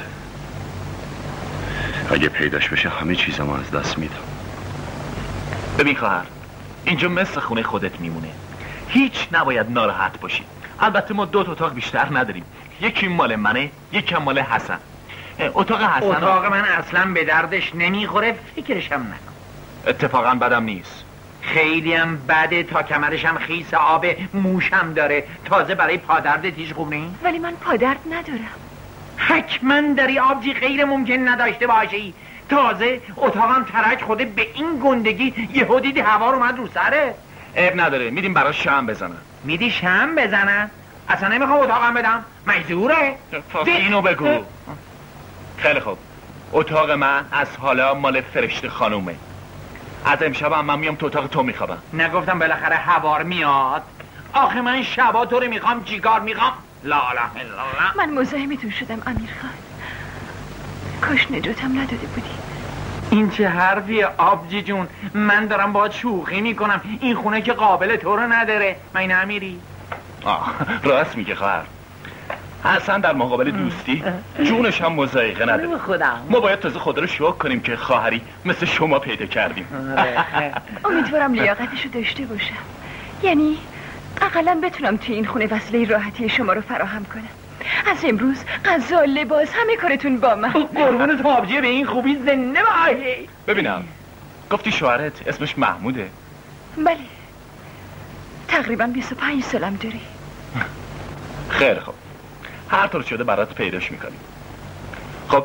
اگه پیداش بشه همه چیزمو از دست میدم. ببین خواهر، اینجا مثل خونه خودت میمونه. هیچ نباید ناراحت باشی. البته ما 2 اتاق بیشتر نداریم. یکی مال منه، یکی مال حسن. اتاق من اصلا به دردش نمیخوره، فکرشم نکن. اتفاقا بدم نیست. خیلی هم بده، تا کمرش هم خیس آب، موشم داره. تازه برای پادرد تیش خوب نیست. ولی من پادرد ندارم. حتما داری آبجی، غیر ممکن نداشته باشی. تازه اتاقم ترک خوده به این گندگی، یهو دیدی هوا رو اومد رو سره. عیب نداره، میدیم برای شم بزنن. میدی شم بزنن؟ اصلا نمیخوام اتاقم بدم، مجبوره. اینو بگو. خیلی خوب، اتاق من از حالا مال فرشته خانومه. از امشب هم من میام تو اتاق تو میخوابم. نگفتم بالاخره هوار میاد؟ آخه من شبا تو رو میخوام، چیکار میخوام؟ لا اله الا الله. من مزاحمتون شدم امیر خان. کاش نجاتم نداده بودی. این چه حرفیه آبجی جون؟ من دارم باهات شوخی میکنم. این خونه که قابل تو رو نداره. من نمیری؟ راست میگه خواهر. اصلا در مقابل دوستی جونش هم مضایقه نداره. ما باید تازه خدا رو شکر کنیم که خواهری مثل شما پیدا کردیم. امیدوارم لیاقتشو داشته باشم، یعنی اقلا بتونم توی این خونه وسیله راحتی شما رو فراهم کنم. از امروز غذا، لباس، همه کارتون با من. قربونت آبجی به این خوبی زنده بایی. ببینم گفتی شوهرت اسمش محموده؟ بله، تقریبا 25 سالم داری. خیلی خوب، هر طور شده برات پیداش میکنیم. خب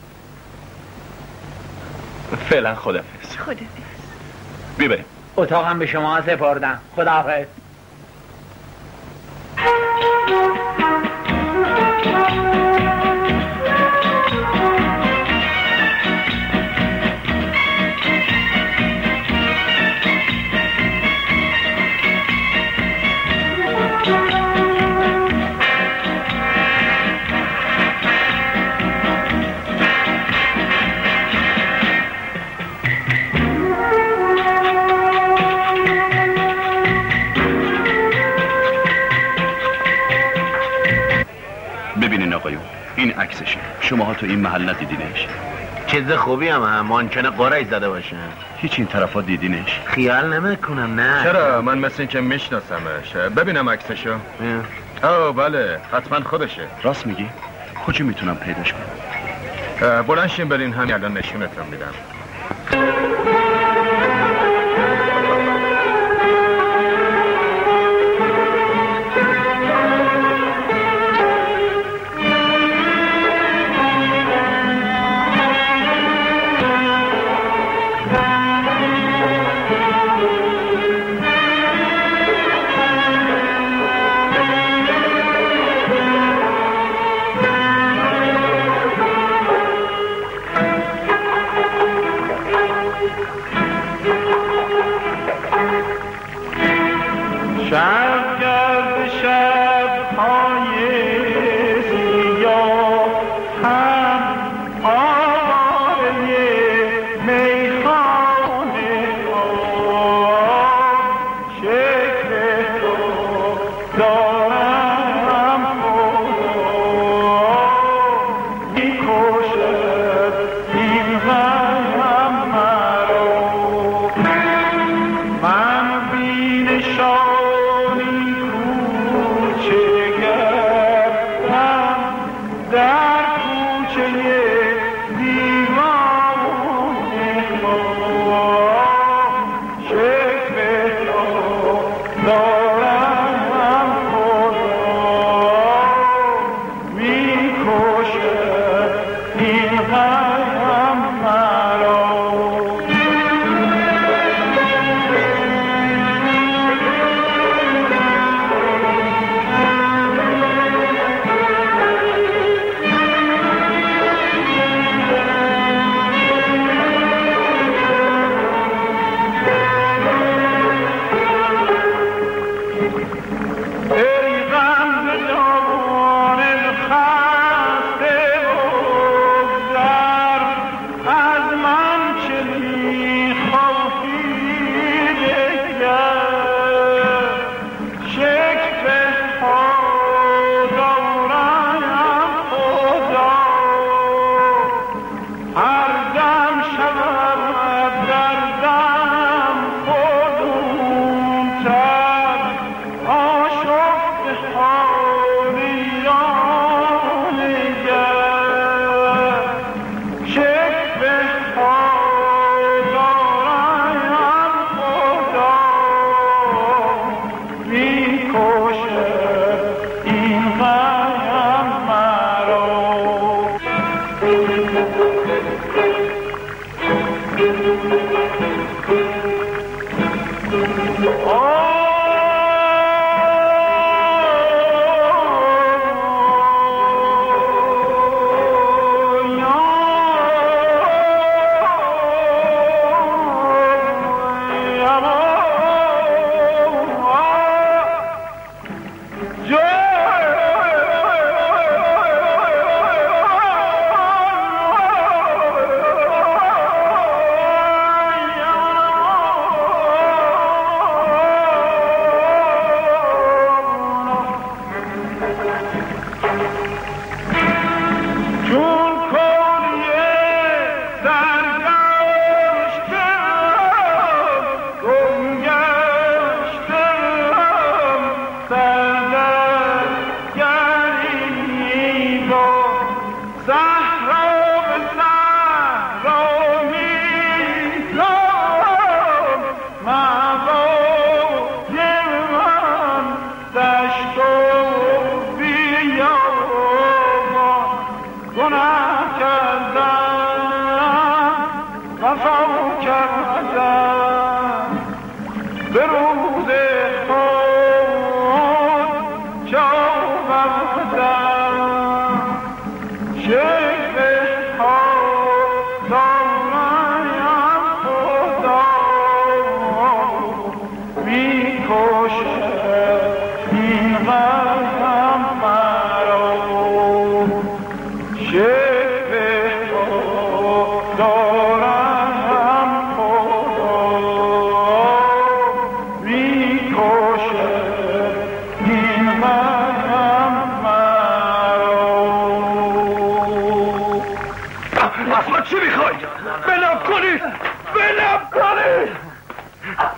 فعلا خدافظ. خدافظ. بیبریم. اتاقم به شما سپردم. خداحافظ. ببینین آقایون، این عکسشه. شماها تو این محل ندیدینش؟ چیز خوبی هم ممکنه قرعه زده باشه. هیچ این طرفا دیدینش؟ خیال نمیکنم. نه. چرا؟ من مثل اینکه میشناسمش. ببینم عکسشو. اوه بله، حتما خودشه. راست میگی؟ کجا میتونم پیداش کنم؟ بلند شین برین، همین الان نشونتون میدم.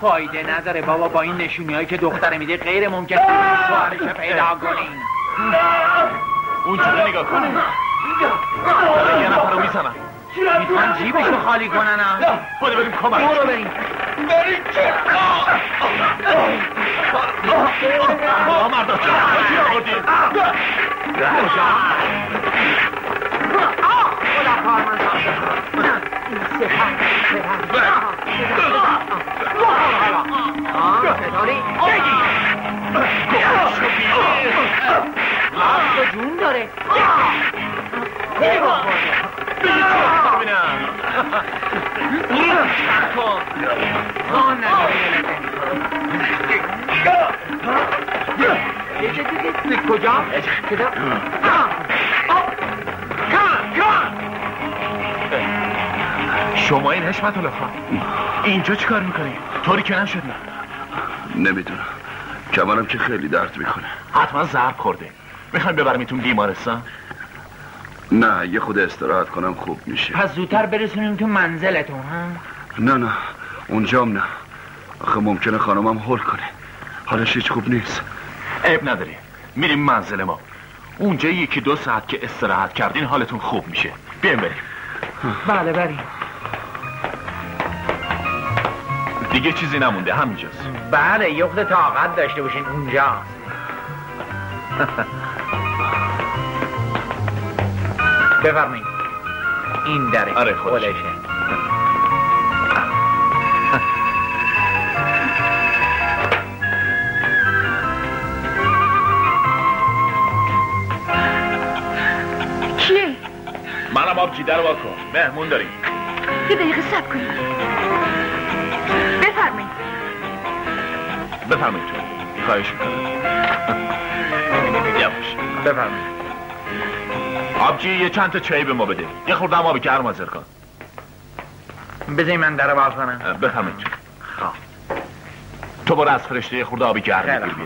فایده نداره بابا، با این نشونی‌هایی که دختره میده غیر ممکن شوهرش پیدا کنین. اونجا نگاه کنه، یه نفر رو میزنن، میتونن جیبشو خالی کنن. بوده بریم کمک. برو بریم چه مردا چی آوردیم؟ خدا کارمند ستاری تو جون داره. کجا؟ شما این حشمت الله خان اینجا چی کار میکنی؟ طوری که نشد نه؟ نمیدونم، کمرم که خیلی درد میکنه. حتما ضرب خورده. میخوایم ببرمیتون بیمارستان؟ نه، یه خود استراحت کنم خوب میشه. پس زودتر برسونیم تو منزلتون ها؟ نه اونجام نه، آخه ممکنه خانمم هول کنه، حالش هیچ خوب نیست. عیب نداری، میریم منزل ما، اونجا 1-2 ساعت که استراحت کردین حالتون خوب میشه. بیایم بریم. بله بریم. دیگه چیزی نمونده، همینجاست. بله یه خود طاقت داشته باشین اونجاست. بفرمایید. این دره. آره خودشه. کیه؟ منم آبجی، در واکن، مهمون داریم. یه دقیقه صبر کنید. بفرمایید تو. خواهش میکنم. یواش. بفرمایید. آبجی یه چند تا چای به ما بده، یه خورده هم آب گرم حاضر کن. بذاری من در باز کنم. بفرمایید تو. تو برو از فرشته یه خورده آب گرم بگیر بیار.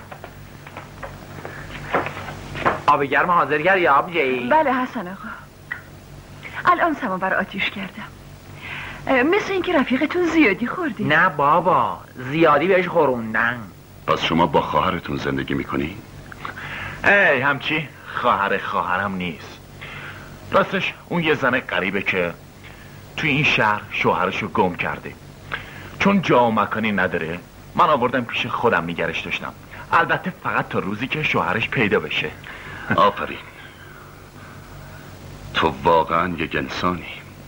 آب گرم حاضر کرد یا آبجی؟ بله حسن آقا، الان سماور آتیش کردم. مثل اینکه رفیقتون زیادی خوردی. نه بابا، زیادی بهش خوروندن. پس شما با خواهرتون زندگی میکنی؟ همچی خواهرم نیست. راستش اون یه زن غریبه که توی این شهر شوهرشو گم کرده. چون جا و مکانی نداره من آوردم پیش خودم نگرش داشتم، البته فقط تا روزی که شوهرش پیدا بشه. آفرین، تو واقعا یک انسانی.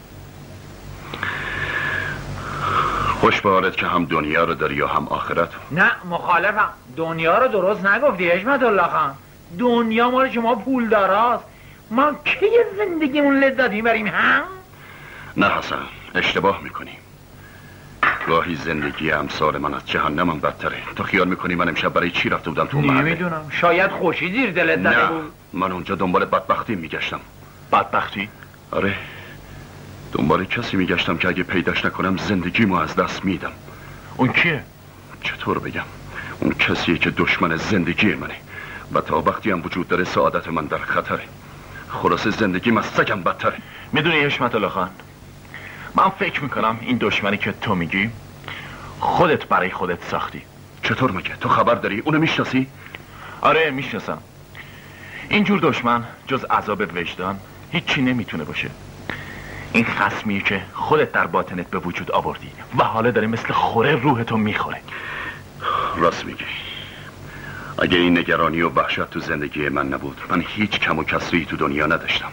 خوش به حالت که هم دنیا رو داری و هم آخرت. نه مخالفم، دنیا رو درست نگفتی حشمت الله خان. دنیا مال شما پول داراست، ما کی زندگیمون لذتی بریم هم؟ نه حسن، اشتباه میکنی. گاهی زندگی امثال من از جهنمم بدتره. تو خیال میکنی من امشب برای چی رفته بودم تو محله؟ نمیدونم، شاید خوشی زیر دلت زده بود. من اونجا دنبال بدبختی میگشتم. بدبختی؟ آره، دنبال کسی میگشتم که اگه پیداش نکنم زندگیمو از دست میدم. اون کیه؟ چطور بگم؟ اون کسیه که دشمن زندگی منه و تا وقتی هم وجود داره سعادت من در خطره. خلاصه زندگیم از سگم بدتره. میدونی حشمت الله خان، من فکر میکنم این دشمنی که تو میگی خودت برای خودت ساختی. چطور مگه؟ تو خبر داری؟ اونو میشناسی؟ آره میشناسم. اینجور دشمن جز عذاب وجدان هیچی نمیتونه باشه. این خصمیه که خودت در باطنت به وجود آوردی و حالا داره مثل خوره روحتو میخوره. راست میگی. اگه این نگرانی و وحشت تو زندگی من نبود من هیچ کم و کسری تو دنیا نداشتم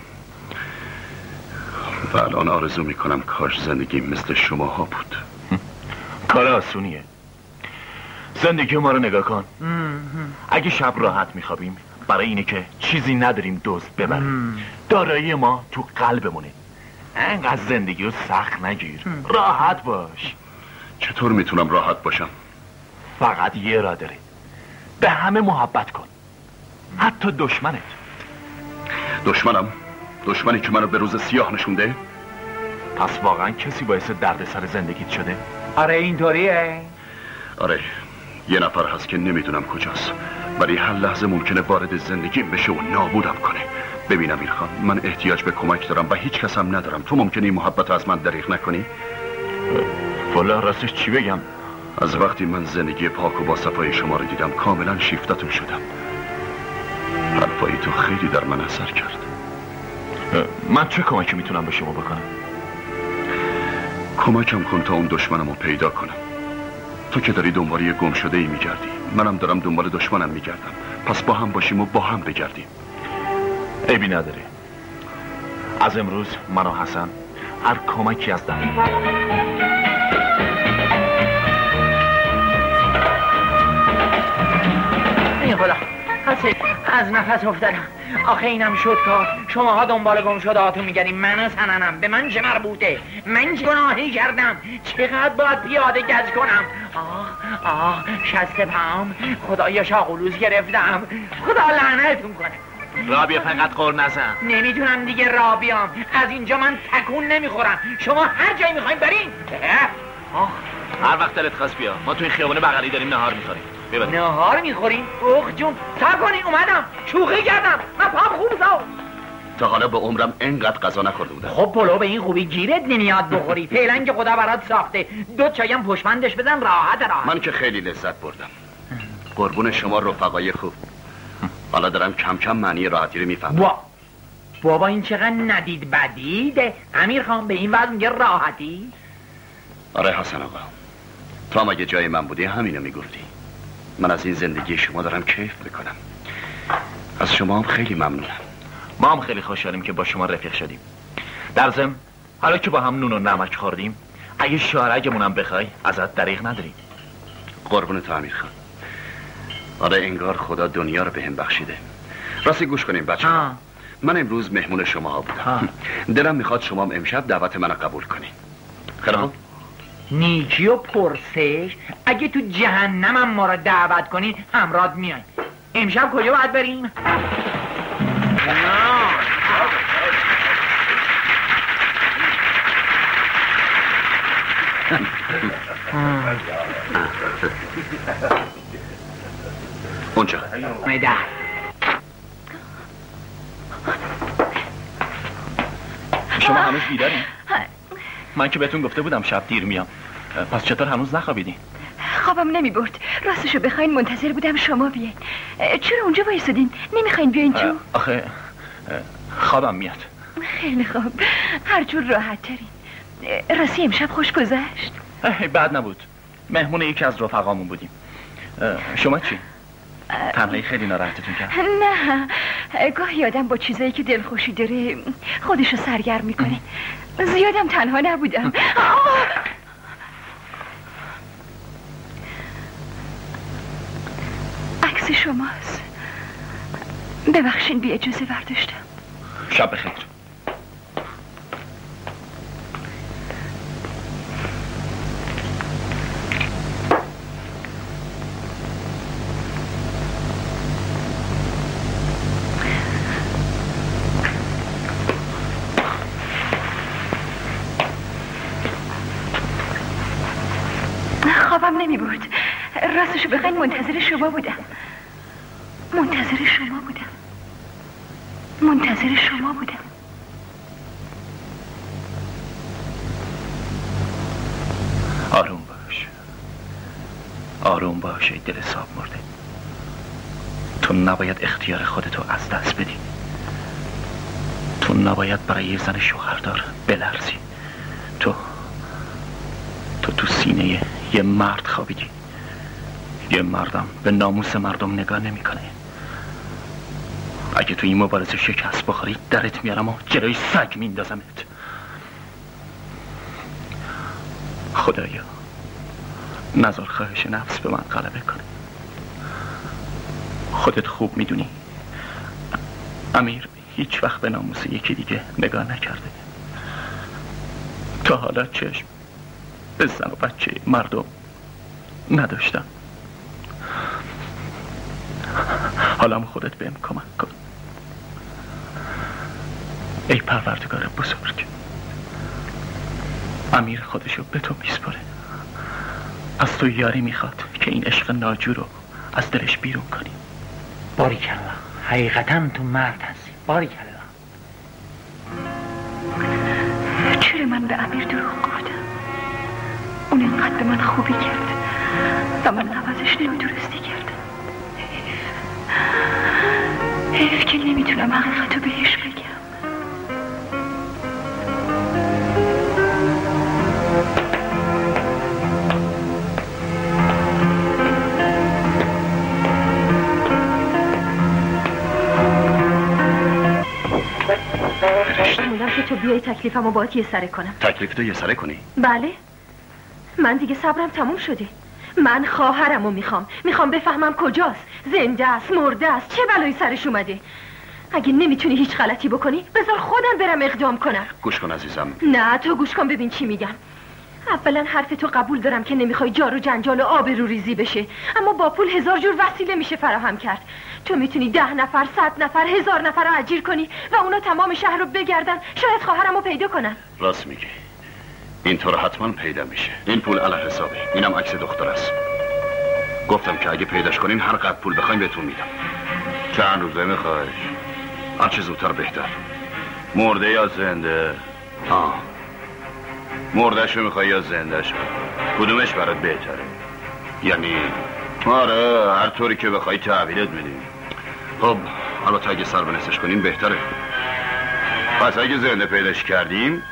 و الان آرزو میکنم کاش زندگی مثل شماها بود. کار آسونیه. زندگی ما رو نگاه کن. اگه شب راحت میخوابیم برای اینه که چیزی نداریم دزد ببریم. دارایی ما تو قلبمونه. انقدر زندگی رو سخت نگیر، راحت باش. چطور میتونم راحت باشم؟ فقط یه راه داره، به همه محبت کن، حتی دشمنت. دشمنم؟ دشمنی که منو به روز سیاه نشونده؟ پس واقعا کسی باعث درد سر زندگیت شده؟ آره اینطوریه. آره، یه نفر هست که نمیدونم کجاست ولی هر لحظه ممکنه وارد زندگیم بشه و نابودم کنه. ببین امیر خان، من احتیاج به کمک دارم و هیچ کسم ندارم. تو ممکنه این محبت از من دریغ نکنی؟ والا راستش چی بگم؟ از وقتی من زندگی پاک و با صفای شما رو دیدم کاملا شیفتتون شدم. حرفای تو خیلی در من اثر کرد. من چه کمکی میتونم به شما بکنم؟ کمکم کن تا اون دشمنم رو پیدا کنم. تو که داری دنبال یه گم شده ای میگردی، منم دارم دنبال دشمنم میگردم. پس با هم باشیم و با هم بگردیم. عیبی نداره. از امروز من و حسن هر کمکی از دست این خدا از نفس افتادم. آخه اینم شد کار. شماها دنبال گم شده هاتون میگردیم، من سننم، به من چه مربوطه؟ من چه گناهی کردم؟ چقدر باید پیاده گز کنم؟ آه شست پام، خدایا شاقلوز گرفتم. خدا لعنتتون کنه. رابیا فقط قول نزن. نمیتونم دیگه رابیام، از اینجا من تکون نمیخورم. شما هر جایی میخواین برین. هر وقت دلت خواست بیا، ما توی خیابون بغلی داریم نهار میخوریم. نهار میخوریم؟ اوه جون صبر کنین، اومدم شوخی کردم، من پام خوب ساخت. تا حالا به عمرم انقدر غذا نخورده بودم. خب پلو به این خوبی گیرت نمیاد بخوری. فعلا که خدا برات ساخته. 2 چایم پشمندش بزن، راحت. من که خیلی لذت بردم. قربون شما رفقای خوب. حالا دارم کم کم معنی راحتی رو میفهمم. بابا این چقدر ندید بدیده. امیر خان به این وضع میگه راحتی؟ آره حسن آقا، تو هم اگه جای من بودی همینو میگفتی. من از این زندگی شما دارم کیف میکنم. از شما هم خیلی ممنونم. ما هم خیلی خوشحالیم که با شما رفیق شدیم. در ضمن حالا که با هم نون و نمک خوردیم، اگه شارگمون هم بخوای ازت دریغ نداریم. قربون تو امیر خان. آره انگار خدا دنیا رو بهم بخشیده. راستی گوش کنیم بچه ها. من امروز مهمون شما ها بودم. دلم میخواد شما هم امشب دعوت منو قبول کنین. خیلی خوب؟ نیکی و پرسش. اگه تو جهنمم ما رو دعوت کنین همراه میایم. امشب کجا باید بریم؟ اونجا شما هنوز بیدارین؟ من که بهتون گفته بودم شب دیر میام. پس چطور هنوز نخوابیدین؟ خوابم نمی برد. راستشو بخواین منتظر بودم شما بیاین. چرا اونجا وایسادین؟ نمیخواین بیاین تو؟ آخه خوابم میاد. خیلی خوب، هر جور راحت ترین. راستی امشب خوش گذشت؟ بد نبود. مهمون یکی از رفقامون بودیم. شما چی؟ تنهایی خیلی ناراحتتون کرد؟ نه، گاهی آدم با چیزایی که دلخوشی داره خودشو سرگرم میکنه. زیادم تنها نبودم. عکس شماست. ببخشین بی اجازه برداشتم. شب بخیر. خوابم نمی برد. راستشو بخواین منتظر شما بودم. منتظر شما بودم. آروم باش. آروم باش ای دل صاحب مرده. تو نباید اختیار خودتو از دست بدی. تو نباید برای یه زن شوهردار بلرزی. تو سینه یه مرد خوابیدی. یه مردم به ناموس مردم نگاه نمیکنه. اگه تو این مبارزه شکست بخوری درت میارم و جلوی سگ میندازمت. خدایا نذار خواهش نفس به من غلبه کنه. خودت خوب میدونی امیر هیچ وقت به ناموس یکی دیگه نگاه نکرده. تا حالا چشم به زن و بچه مردم نداشتم. حالا خودت بهم کمک کن ای پروردگار بزرگ. امیر خودشو به تو میسپاره. از تو یاری میخواد که این عشق ناجور رو از دلش بیرون کنی. باریکالله، حقیقتا تو مرد هستی. باریکالله. چرا من به امیر دروغ گفتم؟ اون اینقدر به من خوبی کرد. و من عوضش نمی درستی کردم. حیف که نمیتونم حقیقتو بهش بگم. مونم که تو بیای تکلیفمو باید یه سره کنم. تکلیفتو یه سره کنی؟ بله، من دیگه صبرم تموم شده. من خواهرمو میخوام بفهمم کجاست، زنده است، مرده است، چه بلایی سرش اومده. اگه نمیتونی هیچ غلطی بکنی بذار خودم برم اقدام کنم. گوش کن عزیزم. نه تو گوش کن ببین چی میگم. اولا حرف تو قبول دارم که نمیخوای جار و جنجال و آبروریزی بشه، اما با پول 1000 جور وسیله میشه فراهم کرد. تو میتونی 10 نفر، 100 نفر، 1000 نفر رو اجیر کنی و اونا تمام شهر رو بگردن، شاید خواهرمو پیدا کنن. راست میگی، اینطور حتما پیدا میشه. این پول علی حسابی، اینم عکس دختر است. گفتم که اگه پیداش کنین هر قدر پول بخواین بهتون میدم. چند روزه میخوای؟ هر چه زودتر بهتر. مرده یا زنده؟ مردهشو میخوای یا زندهشو؟ کدومش برات بهتره؟ یعنی آره هر طوری که بخوای تحویلت میدیم. خب البته اگه سر بنسش کنیم بهتره. پس اگه زنده پیداش کردیم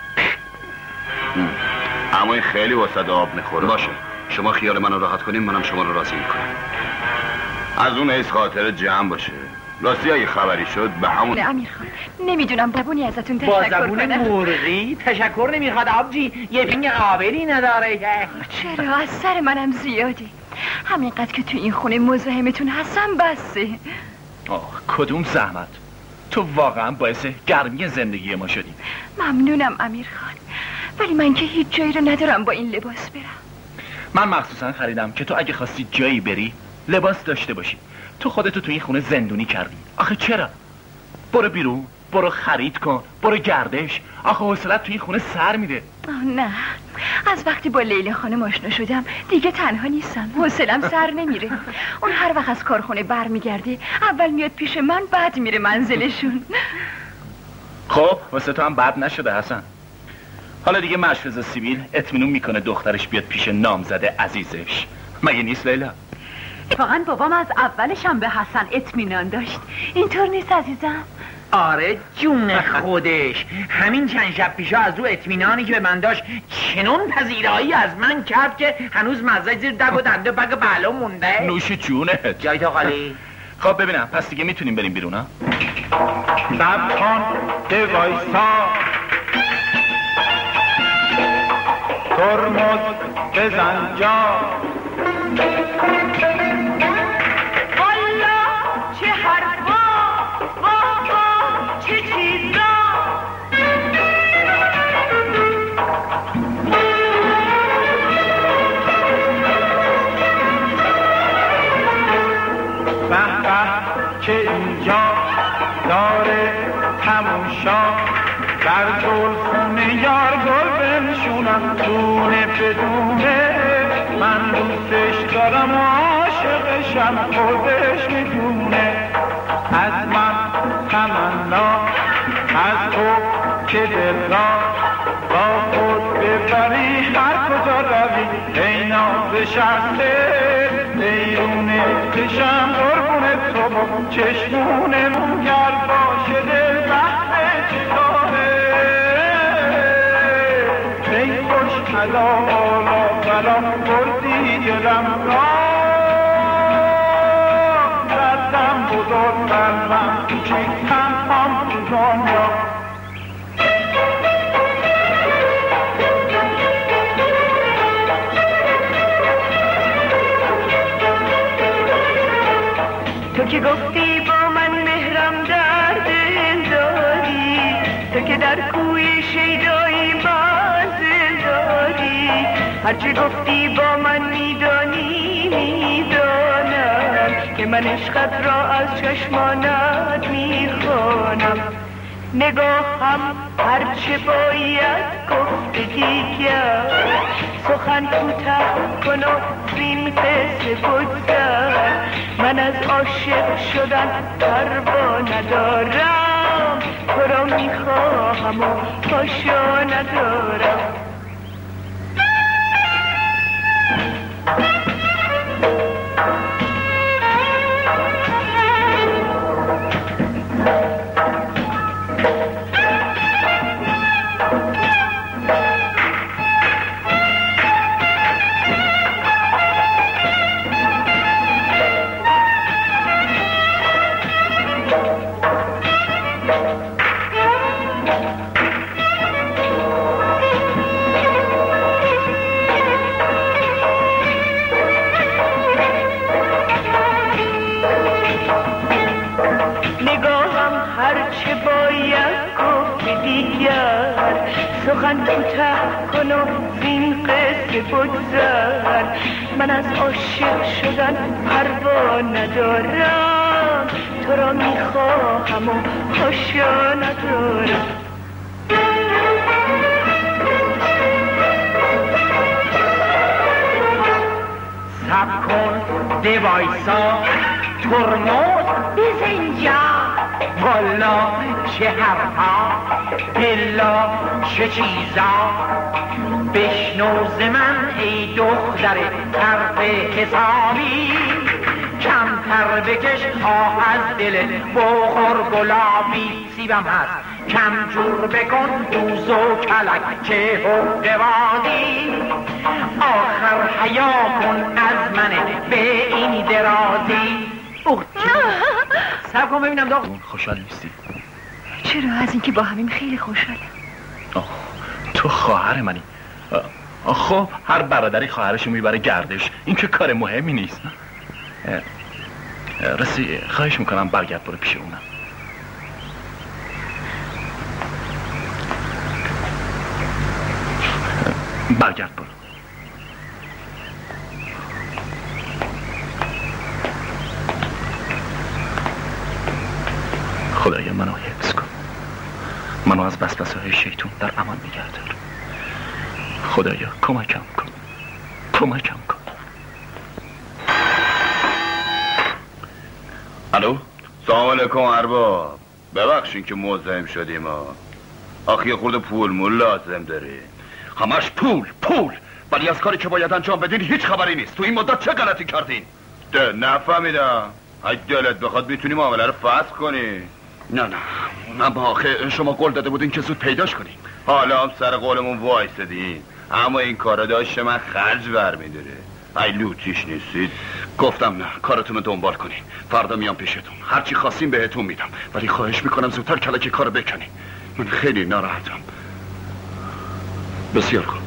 اما این خیلی وسط آب میخوره. باشه شما خیال منو راحت کنیم، منم شما رو راضی میکنم. از اون حیث خاطر جمع باشه. راستی اگه خبری شد به همون. نه امیر خان نمیدونم زبونی ازتون تشکر کنم. با زبون مرغی تشکر نمیخواد آبجی، یه فینگ آبری نداره که. چرا از سر منم زیاده. همینقدر که تو این خونه مزاحمتون هستم بسه. کدوم زحمت؟ تو واقعا باعث گرمی زندگی ما شدی. ممنونم امیر خان، ولی من که هیچ جایی رو ندارم با این لباس برم. من مخصوصا خریدم که تو اگه خواستی جایی بری لباس داشته باشی. تو خودتو تو این خونه زندونی کردی. آخه چرا؟ برو بیرون، برو خرید کن، برو گردش. آخه حوصله‌ت تو این خونه سر میره. نه، از وقتی با لیلا خانم آشنا شدم دیگه تنها نیستم، حوصله‌ام سر نمیره. اون هر وقت از کارخونه برمیگرده اول میاد پیش من، بعد میره منزلشون. خب واسه تو هم بد نشده حسن. حالا دیگه مشفظ سیبیل اطمینان میکنه دخترش بیاد پیش نامزده عزیزش، مگه نیست لیلا؟ واقعا بابام از اولش هم به حسن اطمینان داشت. اینطور نیست عزیزم؟ آره جون خودش. همین چند شب پیشا از رو اطمینانی که به من داشت چنون پذیرایی از من کرد که هنوز مزه زیر دگ و دنده بگ بلا مونده. نوش جونت. جای تا خالی. خب ببینم پس دیگه میتونیم بریم بیرون ها؟ صبر کن که وایسا، ترمز بزن جا. والا چه حرفا، واقعا چه چیزا. به به که اینجا داره تماشا، در گلخونه یار گل بنشونم دونه بدونه. من دوستش دارم و عاشقشم، خودش میدونه. از من تمنا، از تو که دل را با خود ببری هر کجا روی. ای ناز شخصه ایرونه چشم قربون تو با چشمونه گر باشه دل بحث چطوره. ای خوش حالا بالا بلا بردی دلم را، دردم بزرگ قلبم کوچکتم هم تو دنیا. تو که گفتی با من مهرم در دل داری، تو که در کوی شیدایی منزل داری. هرچه گفتی با من میدانی میدانم که من عشقت را از چشمانت میخوانم. نگاهم هرچه باید گفتگی کرد، سخن کوتاه کن و زین قصه بگذر. من از عاشق شدن پروا ندارم، تو را میخواهم و پاشا ندارم. من کوتاه کن و زین قصه بگذر. من از عاشق شدن پروا ندارم، تو را میخواهم و هاشا ندارم. سب کن دوایسا ترمز بزنجا، والا چه حرفا بلا چه چیزا. بشنو ز من ای دختر طرف حسابی، کمتر بکش آه از دل بخور گلابی. سیبم هست کم جور بکن دوز و کلک چه حق وادی. آخر حیا کن از من به این درازی. سب کن ببینم داغ خوشحال نیستی؟ چرا؟ از اینکه با همیم خیلی خوشحالم. تو خواهر منی. خب هر برادری خواهرشو میبره گردش، این که کار مهمی نیست. راستی خواهش میکنم برگرد برو پیش اونم. برگرد برو. خدایا منو حفظ کن، منو از وسوسه‌های شیطان در امان نگه دار. خدایا کمکم کن، کمکم کن. الو، سلام علیکم ارباب. ببخشین که مزاحم شدیم آخه یه خورده پول مول لازم داری. همش پول ولی از کاری که باید انجام بدین هیچ خبری نیست. تو این مدت چه غلطی کردین؟ نفهمیدم. اگه دلت بخواد میتونی معامله رو فسخ کنی. نه اما آخه شما قول داده بودین که زود پیداش کنین. حالا هم سر قولمون وایسادین، اما این کارا داشته من خرج برمیداره. ای لوتیش نیستید. گفتم نه، کارتون رو دنبال کنین، فردا میام پیشتون، هرچی خواستین بهتون میدم، ولی خواهش میکنم زودتر کلک کارو بکنین. من خیلی ناراحتم. بسیار خوب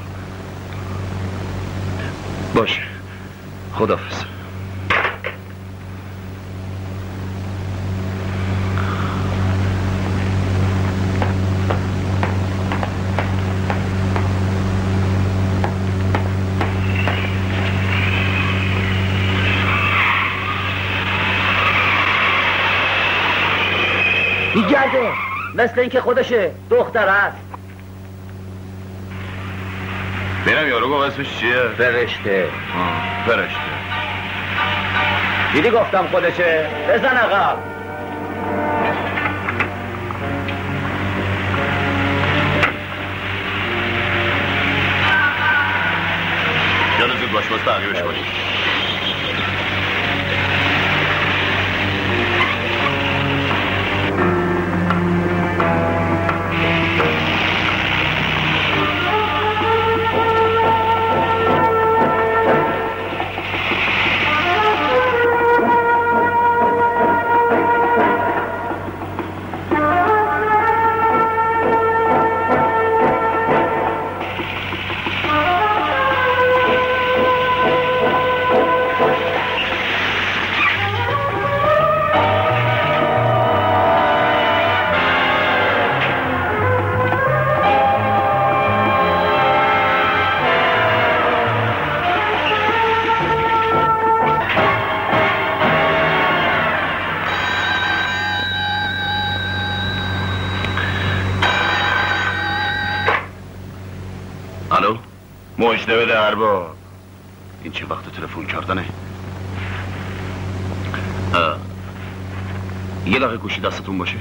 باشه، خداحافظ. بیگرده، مثل اینکه خودشه، دختر است. بینم یارو گفت اسمش چیه؟ فرشته. فرشته. دیدی گفتم خودشه، بزن عقب. یالا زود باش، باز تعقیبش کنیم. مجده بده ارباب. این چه وقت تلفن کردنه؟ یه دقیقه گوشی دستتون باشه.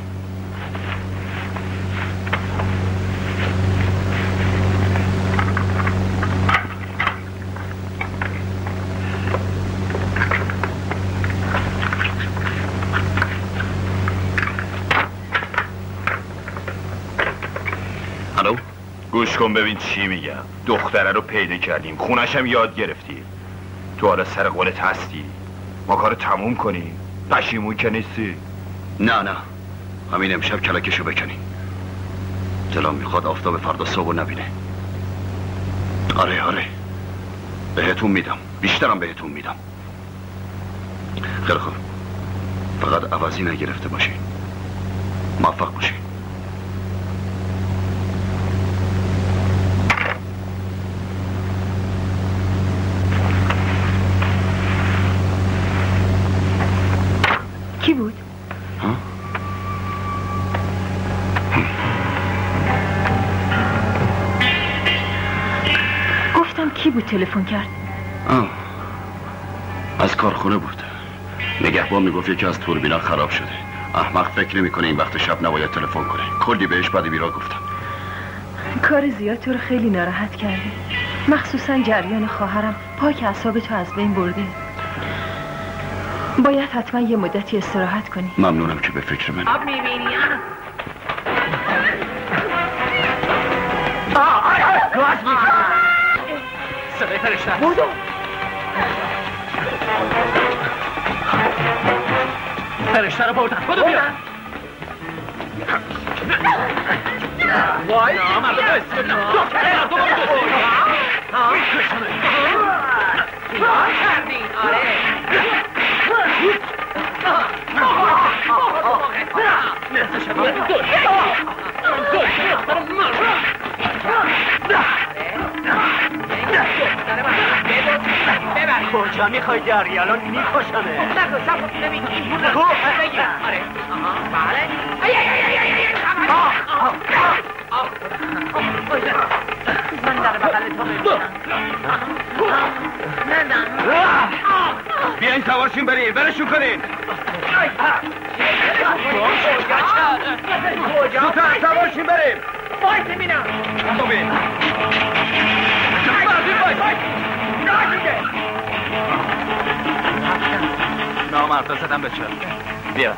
الو، گوش کن ببین چی میگم. دختره رو پیدا کردیم، خونش هم یاد گرفتیم. تو حالا سر قولت هستی؟ ما کارو تموم کنیم؟ پشیمون که نیستی؟ نه همین امشب کلکشو بکنیم. دلم میخواد آفتاب فردا صبح نبینه. آره بهتون میدم، بیشترم بهتون میدم. خیلی خوب، فقط عوضی نگرفته باشی. موفق باشی. تلفن کرد؟ از کارخونه بود. نگهبان میگفت یکی از توربینا خراب شده. احمق فکر نمیکنه این وقت شب نباید تلفن کنه. کلی بهش بعد بیرا گفتم. کار زیاد تو رو خیلی ناراحت کرده، مخصوصا جریان خواهرم پاک اعصاب تو از بین برده. باید حتما یه مدتی استراحت کنی. ممنونم که به فکر من. آب میبینی؟ گاز میکنم. صدای فرشته است. بودو فرشته رو بردن. بودو بیا. وای نامرده بایست ببینم. دکتر مردم رو بودو. میکشمه. کار کردین؟ آره. نرسه شما کجا میخوای داری؟ الان میکشمه. نگو سب نبین این بود نگو بگیر. آره بله. من در بغل تو ببینم. بیاین سوارشین بریم. برشون کنین. زودتر سوارشین بریم. بایست ببینم. ببین نامردا زدم به چه؟ بیا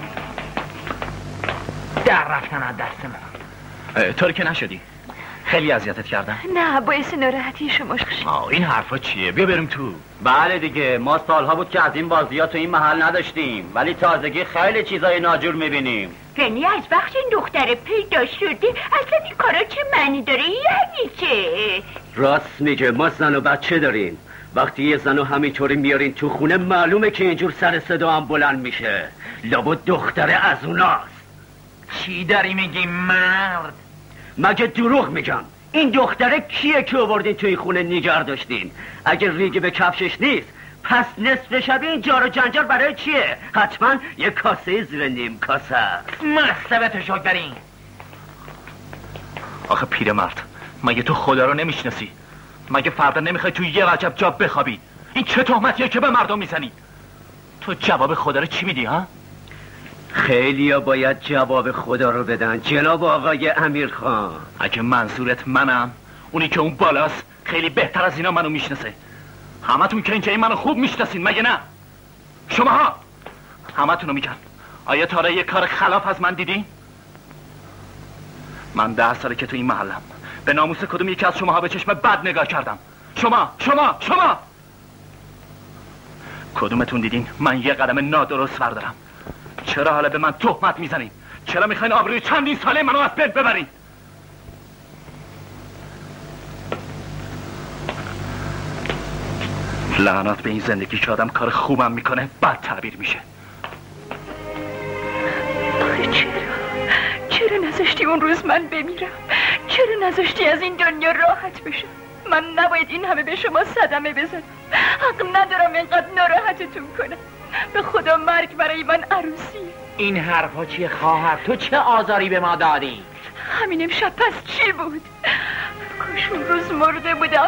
در رفتن از دست من. طوری که نشدی؟ خیلی اذیتت کردم؟ نه باعث ناراحتی شما شد. این حرفا چیه؟ بیا بریم تو. بله دیگه ما سالها بود که از این بازی‌ها تو این محل نداشتیم، ولی تازگی خیلی چیزای ناجور میبینیم. یعنی از وقتی دختر پیدا شده اصلا این کارا چه معنی داره؟ یعنی چه؟ راست میگه، ما زن و بچه داریم. وقتی یه زنو همینطوری میارین تو خونه معلومه که اینجور سر صدا هم بلند میشه. لابد دختره از اوناست. چی داری میگی مرد؟ مگه دروغ میگم؟ این دختره کیه که آوردین توی خونه نگار داشتین؟ اگه ریگی به کفشش نیست پس نصف شبیه این جار و جنجال برای چیه؟ حتما یه کاسه زیر نیم کاسه است. مستبت شک برین. آخه پیرمرد مگه تو خدا رو نمیشناسی؟ مگه فردا نمیخوای توی یه وجب جا بخوابی؟ این چه تهمتیه که به مردم میزنی؟ تو جواب خدا رو چی میدی ها؟ خیلیا باید جواب خدا رو بدن جناب آقای امیرخان. اگه منظورت منم، اونی که اون بالاست خیلی بهتر از اینا منو میشناسه. همتون که اینجایی منو خوب میشناسین مگه نه؟ شماها همتونو میگن. آیا تا یه کار خلاف از من دیدین؟ من 10 ساله که تو این محلم. به ناموس کدوم یکی از شماها به چشم بد نگاه کردم؟ شما کدومتون دیدین من یه قدم نادرست بردارم؟ چرا حالا به من تهمت میزنین؟ چرا میخواین آبروی چندین ساله منو از بین ببرین؟ لعنت به این زندگی که آدم کار خوبم میکنه بد تعبیر میشه. چرا نذاشتی اون روز من بمیرم؟ چرا نذاشتی از این دنیا راحت بشم؟ من نباید این همه به شما صدمه بزنم. حق ندارم اینقدر ناراحتتون کنم. به خدا مرگ برای من عروسیه. این حرفا چیه خواهر؟ تو چه آزاری به ما دادی؟ همین امشب پس چی بود؟ کاش اون روز مرده بودم.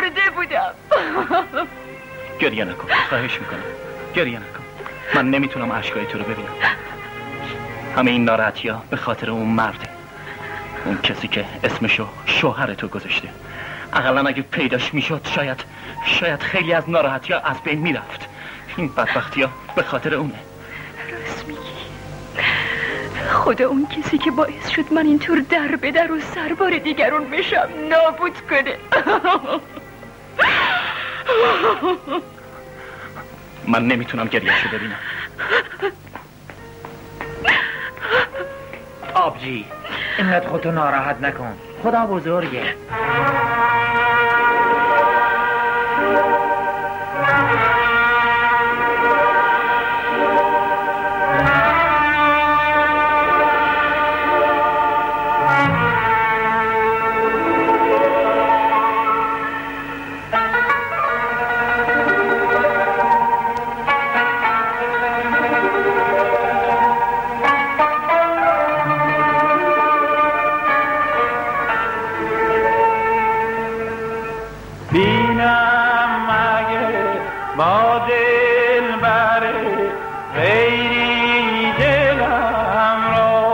گریه نکن، خواهش میکنم گریه نکن. من نمیتونم اشکای تو رو ببینم. همه این ناراحتی ها به خاطر اون مرده، اون کسی که اسمشو شوهر تو گذاشته. اقلا اگه پیداش میشد شاید خیلی از ناراحتی ها از بین میرفت. این بدبختی ها به خاطر اونه. راست میگی. خدا اون کسی که باعث شد من اینطور در به در و سربار دیگرون بشم نابود کنه. من نمیتونم گریه‌شو ببینم. آبجی اینقدر خودتو ناراحت نکن، خدا بزرگه. با دلبر غیری دلم را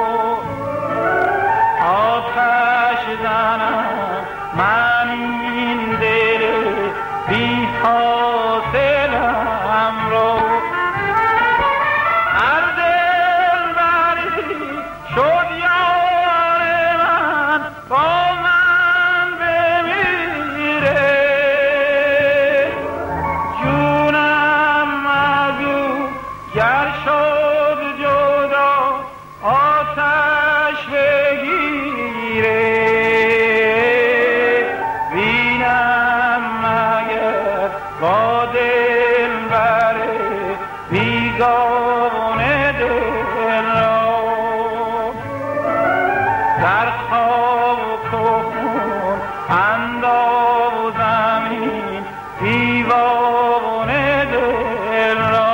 آتش زنم من این دل بی حاصلم را هر دلبری شد یار من با من بمیره جونم از او گر شد جدا آتش بگیره بینم مگر با دلبر بیگانه دل را در خاک و خون اندازم این دیوانه دل را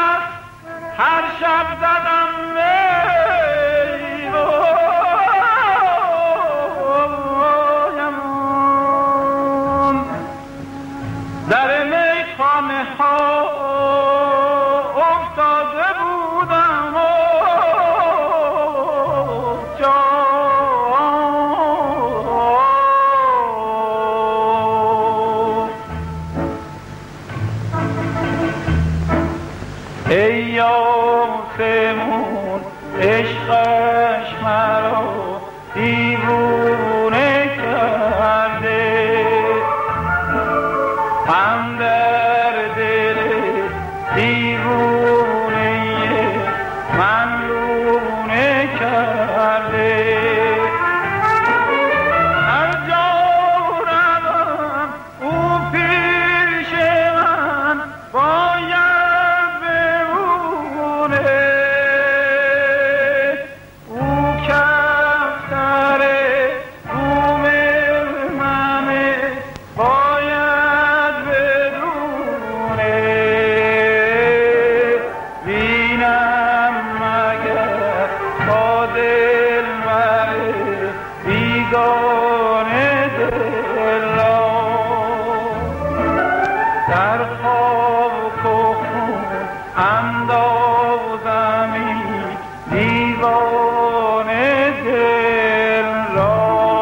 هر شب زدم عشقش مرا دیوونه کرده، هم در دل دیوونه من لونه کرده. هر جا روم او پیش من باید بمونه، او کفتر بوم منه باید بدونه. بینم مگر با دلبر بیگانه دل را در خاک و خون اندازمی دیوانه دل را.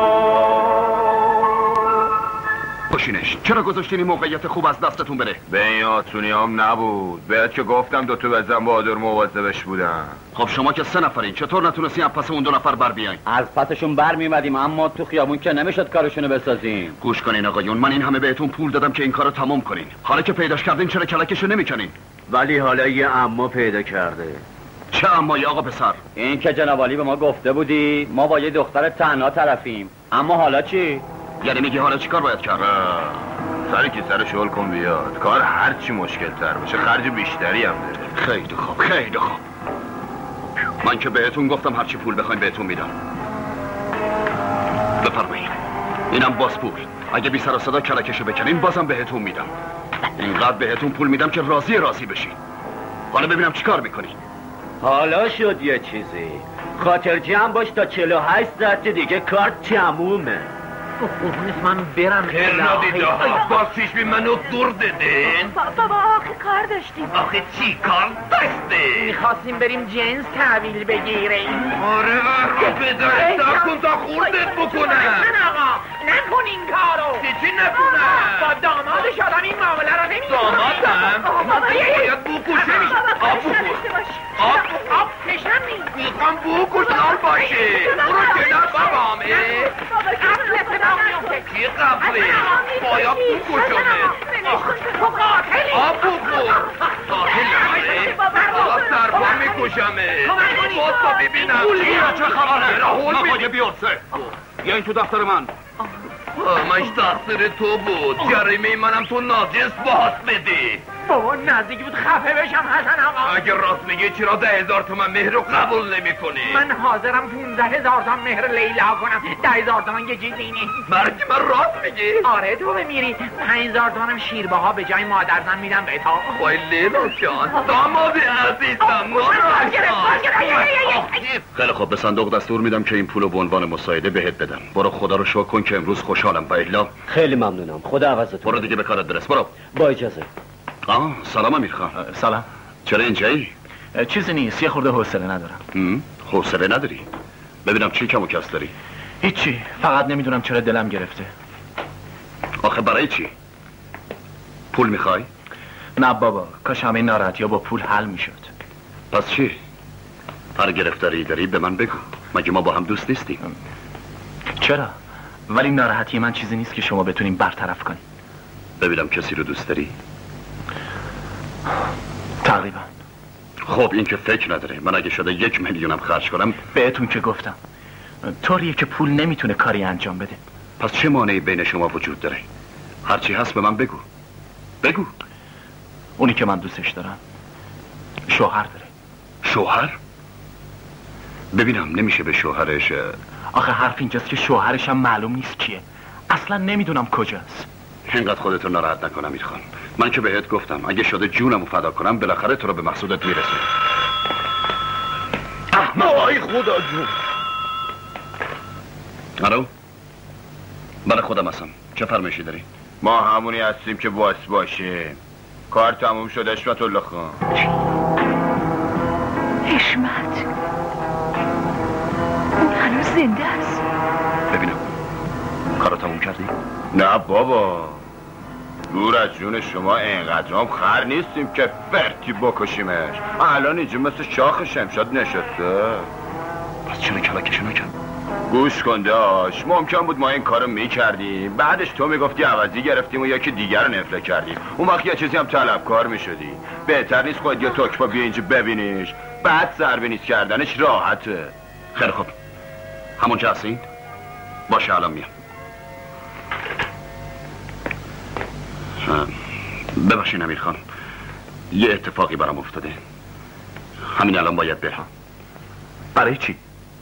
باشینش چرا گذاشتین این موقعیت خوب از دستتون بره؟ به این آتونی هم نبود، بهت که گفتم دوتو بزن بهادر مواظبش بودن. خب شما که 3 نفرین، چطور نتونستین پس اون 2 نفر بر بیاین؟ از پسشون بر میمدیم اما تو خیابون که نمیشد کارشونو بسازیم. گوش کنین آقایون، من این همه بهتون پول دادم که این کارو تمام کنین. حالا که پیداش کردین چرا کلکشو نمیکنین؟ ولی حالا یه اما پیدا کرده. چه امایی آقا پسر؟ این که جناب عالی به ما گفته بودی ما با یه دختر تنها طرفیم. اما حالا چی؟ یعنی میگی حالا چیکار باید کرد؟ سری که سر شغل کن بیاد، کار هرچی مشکل تر باشه خرج بیشتری هم داره. خیلی خوب خیلی خوب. من که بهتون گفتم هرچی پول بخواین بهتون میدم. بفرمایید اینم باز پول. اگه بی سر و صدا کلکشو بکنین بازم بهتون میدم. اینقدر بهتون پول میدم که راضی بشین. حالا ببینم چیکار میکنین. حالا شد یه چیزی. خاطر جمع باش تا 48 ساعت دیگه کار تمومه. قربونت من برم. خیرنا دیده ها باز پیش بی منو دور دادین. بابا آخه کار داشتیم. آخه چی کار داشته؟ میخواستیم بریم جنس تحویل بگیریم. آره پدر کن تا خوردت بکنم. نه آقا نکن این کارو. چی نکنم؟ با دامادش آدم این معامله رو نمیکنه. دامادم؟ من باید بکشم. آب بخور. آب کشم نیست. میخوام بکشم باشه. برو کنار بابامه. چی قبله؟ باید بکشمه. تو قاتلی. آب بخور. قاتلمه؟ حالا سربان میکشمه. باز تا ببینم چه خبره؟ آقای بیارسه یا این تو دفتر من. منش تقصیر تو بود. جریمه منم تو ناجنس باز بدی. بابا نزدیک بود خفه بشم حسن آقا. اگه راست میگی چرا 10,000 تومن مهر رو قبول نمی کنی؟ من حاضرم 15,000 تومن مهر لیلا کنم. 10,000 تومن یه چیزی نیست. مرگی من راست میگی؟ آره تو بمیری 5,000 تومنم شیرباها به جای مادرزن میدم به تا. وای لیلا جان داماد عزیزم خیلی خوب به صندوق دستور میدم که این پولو به عنوان مساعده بهت بدم. برو خدا رو شکر کن که امروز خوشحالم. با الا خیلی ممنونم. خدا عوضتون. برو دیگه به کارت برس. برو. با اجازه. سلام امیرخان. سلام. چرا اینجایی؟ چیزی نیست، یه خورده حوصله ندارم. حوصله نداری؟ ببینم چی کم و کس داری؟ هیچی، فقط نمیدونم چرا دلم گرفته. آخه برای چی؟ پول میخوای؟ نه بابا، کاش همه ناراحتی‌ها با پول حل میشد. پس چی؟ هر گرفتاری داری به من بگو. مگه ما با هم دوست نیستیم؟ چرا؟ ولی ناراحتی من چیزی نیست که شما بتونین برطرف کنین. ببینم کسی رو دوست داری؟ تقریبا. خب این که فکر نداره. من اگه شده 1 میلیونم خرج کنم. بهتون که گفتم طوریه که پول نمیتونه کاری انجام بده. پس چه مانعی بین شما وجود داره؟ هرچی هست به من بگو. بگو. اونی که من دوستش دارم شوهر داره. شوهر؟ ببینم نمیشه به شوهرش. آخه حرف اینجاست که شوهرش هم معلوم نیست کیه. اصلا نمیدونم کجاست. اینقدر خودتو ناراحت نکن امیرخان. من که بهت گفتم اگه شده جونمو فدا کنم بالاخره تو رو به مقصودت میرسونم. وای خدا جون. الو؟ بله خودم هستم. چه فرمایشی داری؟ ما همونی هستیم که باشه. کار تموم شد حشمت الله خان. حشمت اون هنوز زنده است. ببینم کارو تموم کردی؟ نه بابا دور از جون شما اینقدر هم خر نیستیم که فرتی بکشیمش. الان اینجا مثل شاخ شمشاد نشسته. چرا کلکشو نکرد؟ گوش کن داش، ممکن بود ما این کارو میکردیم، بعدش تو میگفتی عوضی گرفتیم و یکی دیگر رو نفله کردیم، اون وقت یه چیزی هم طلبکار میشدی. بهتر نیست خود یا تکبا بیا اینجا ببینیش، بعد ضربه کردنش راحته. خیلی خوب، همونجا هستین؟ باشه الان میام. ببخشین امیر خان، یه اتفاقی برام افتاده، همین الان باید برم. برای چی؟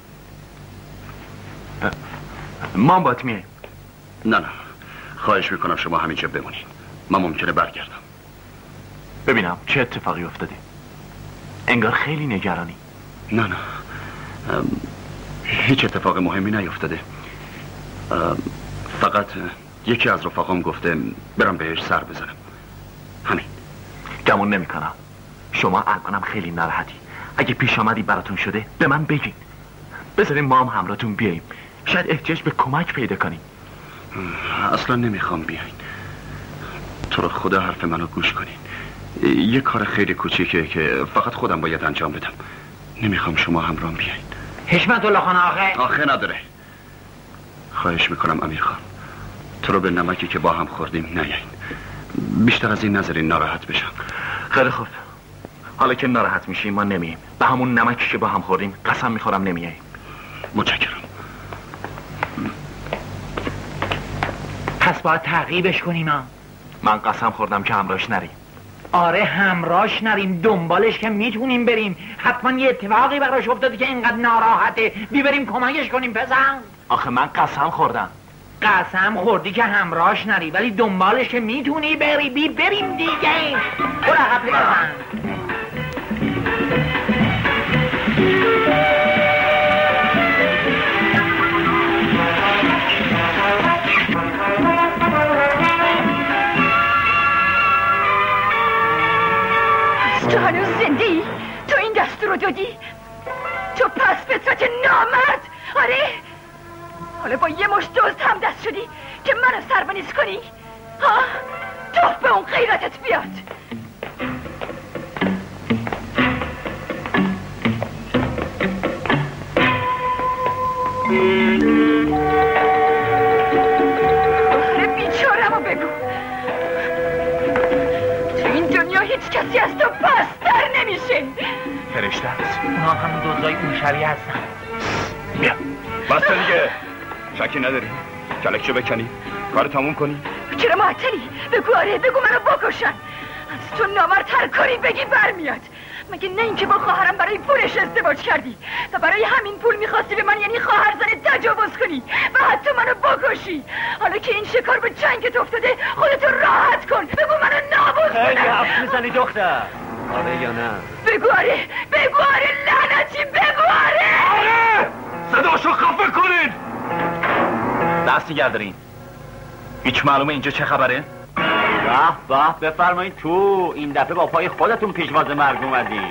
ما هم باید میاییم. نه خواهش میکنم شما همینجا بمونید، من ممکنه برگردم. ببینم چه اتفاقی افتاده. انگار خیلی نگرانی. نه هیچ اتفاق مهمی نیفتاده، فقط یکی از رفقام گفته برم بهش سر بزنم، همین. گمون نمیکنم. شما الانم خیلی ناراحتی. اگه پیش آمدی براتون شده به من بگین، بذاریم ما هم همراهتون بیاییم، شاید احتیاج به کمک پیدا کنیم. اصلا نمیخوام بیاین، تو رو خدا حرف منو گوش کنین. یه کار خیلی کوچیکه که فقط خودم باید انجام بدم، نمیخوام شما همراهم بیاین. حشمت الله خان آخه نداره. خواهش میکنم امیر خان، تو رو به نمکی که با هم خوردیم نیاین، بیشتر از این نذارین ناراحت بشم. خیلی خوب، حالا که ناراحت میشیم ما نمیاییم، به همون نمکی که با هم خوردیم قسم میخورم نمیاییم. متشکرم. پس باید تعقیبش کنیم. من قسم خوردم که همراهش نریم. آره همراهش نریم، دنبالش که میتونیم بریم. حتما یه اتفاقی براش افتاده که اینقدر ناراحته، بریم کمکش کنیم. پسند آخه من قسم خوردم. قسم خوردی که همراهش نری، ولی دنبالش که میتونی بری. بریم دیگه. برو عقب بزن. تو هنوز زنده ای؟ تو این دستور رو دادی؟ تو پس فطرت نامرد؟ آره؟ حالا با یه مشت دزد هم دست شدی که منو سربنیز کنی؟ ها؟ توف به اون غیرتت بیاد. آره بیچاره‌مو بگو، تو این دنیا هیچ کسی از تو پستر نمیشه. فرشته هست. اونا همون دزدای اون شبیه هستن. بیا بسته دیگه، شکی نداری؟ کلکشو بکنی؟ کار تموم کنی؟ چرا معطلی؟ بگو آره، بگو منو بکشن. از تو نامرد هر کاری بگی برمیاد. مگه نه اینکه با خواهرم برای پولش ازدواج کردی و برای همین پول میخواستی به من یعنی خواهر زنت تجاوز کنی و حتی منو بکشی. حالا که این شکار به جنگت افتاده خودتو راحت کن، بگو منو نابود کنن. خیلی حرف میزنی دختر. آره یا نه؟ بگو آره، بگو آره لعنتی، بگو آره. آره صداشو خفه کنید. دست نگردارین. هیچ معلومه اینجا چه خبره؟ به بفرمایید تو. این دفعه با پای خودتون پیشواز مرگ اومدی.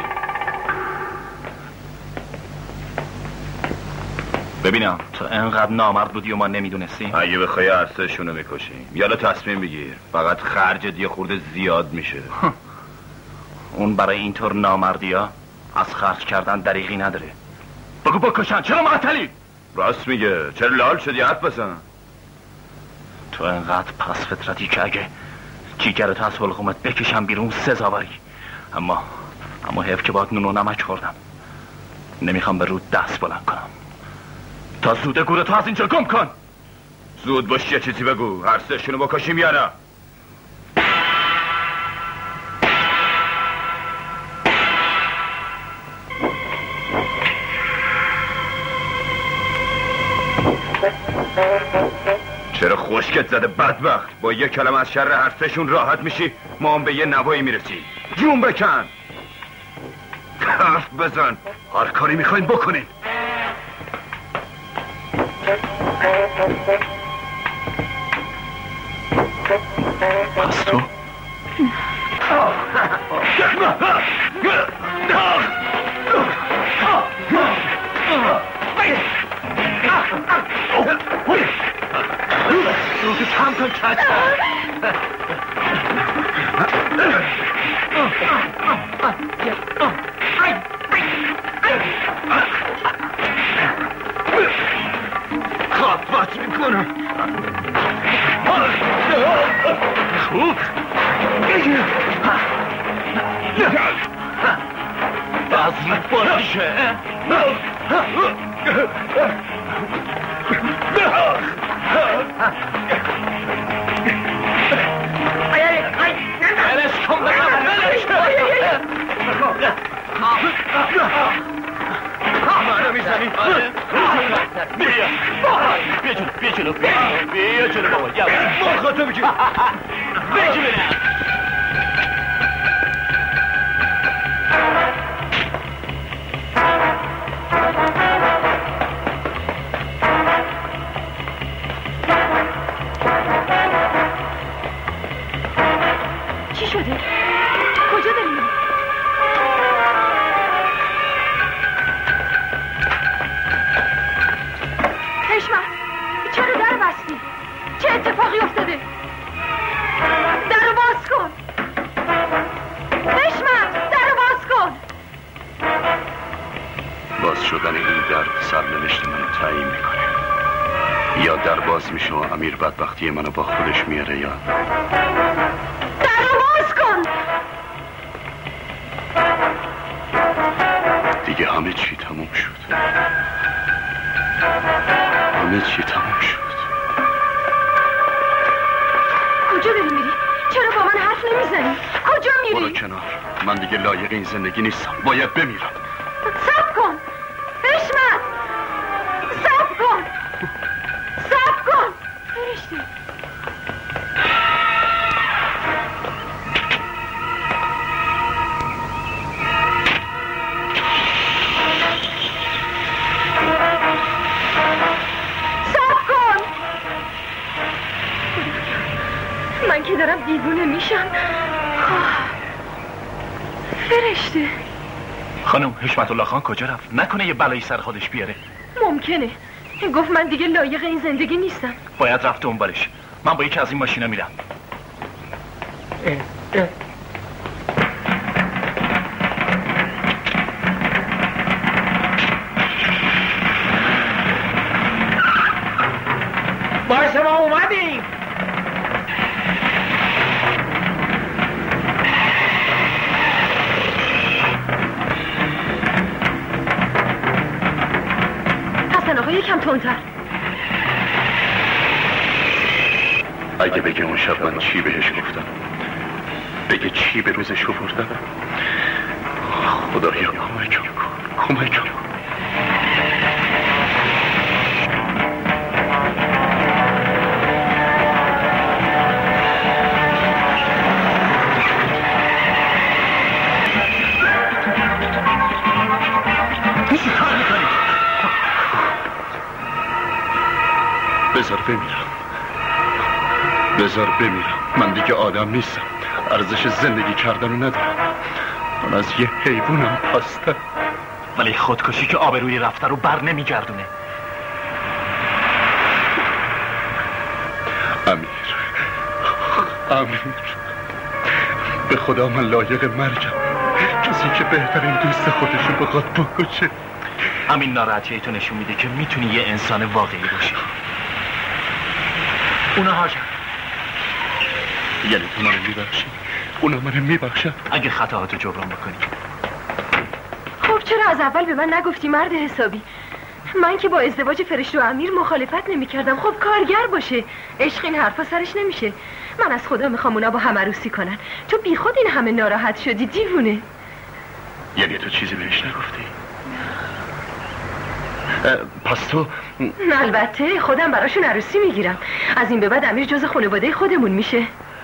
ببینم تو انقدر نامرد بودی و ما نمیدونستیم. اگه بخوای عرصه‌شونو میکشیم یالا تصمیم بگیر، فقط خرجت یه خورده زیاد میشه. اون برای اینطور نامردی ها از خرج کردن دریغی نداره. بگو بکشن. چرا معطلی؟ راست میگه، چرا لال شدی؟ حرف بزن. تو انقدر پس فطرتی که اگه جیگرت از حلقومت بکشم بیرون سزاواری. اما حیف که باید نون و نمک خوردم. نمیخوام به رود دست بلند کنم. تا زود گورتو از اینجا گم کن. زود باش یه چیزی بگو، هر سهشونو بکشیم یا نه؟ چرا خشکت زده بدبخت؟ با یه کلمه از شر هر سهشون راحت میشی، ما هم به یه نوایی میرسیم. جون بکن، حرف بزن، هر کاری میخواین بکنین. پس تو؟ رو تو کم کن کچ. باشه. بلش کن بلش منو میزنی؟ بیا جلو بیا جلو بابا مرخاتو بگیر بگی بینم چی شده؟ کجا داریم؟ حشمت چرا در بستی؟ چه اتفاقی افتاده؟ درو باز کن. حشمت درو باز کن. باز شدن این در سرنوشت منو تعیین میکنه. یا در باز میشه و امیر بدبختی منو با خودش میاره یا درو باز کن. دیگه همه چی تموم شد. همه چی تموم شد. کجا داری میری؟ چرا با من حرف نمیزنی؟ کجا میری؟ برو کنار. من دیگه لایق این زندگی نیستم. باید بمیرم. صبر کن. حشمت صبر کن. صبر کن. فرشته من که دارم دیوونه میشم. فرشته خانم حشمت الله خان کجا رفت؟ نکنه یه بلایی سر خودش بیاره. ممکنه. گفت من دیگه لایق این زندگی نیستم. باید رفت دنبالش. من با یکی از این ماشینا میرم. باشه ما اومدیم. حسن آقا یکم تندتر. اگه بگه اون شب من چی بهش گفتم، بگه چی به روزش آوردم، خدایا کمکم کن کمکم کن. بذار بمیرم. من دیگه آدم نیستم. ارزش زندگی کردن رو ندارم. من از یه حیوانم پستم. ولی خودکشی که آبروی رفته رو بر نمیگردونه. امیر به خدا من لایق مرگم. کسی که بهترین دوست خودشو بخواد بکشه. همین ناراحتی تو نشون میده که میتونی یه انسان واقعی باشی. اونا هاجم. یعنی تو منو میبخشی؟ اونا منو میبخشن؟ اگه خطاهاتو جبران بکنی. خب چرا از اول به من نگفتی مرد حسابی؟ من که با ازدواج فرشته و امیر مخالفت نمیکردم. خب کارگر باشه. عشق این حرفا سرش نمیشه. من از خدا میخوام اونا با هم عروسی کنن. تو بی خود این همه ناراحت شدی دیوونه. یعنی تو چیزی بهش نگفتی؟ پس تو؟ البته خودم براشون عروسی میگیرم. از این به بعد امیر جز خانواده خودمون میشه.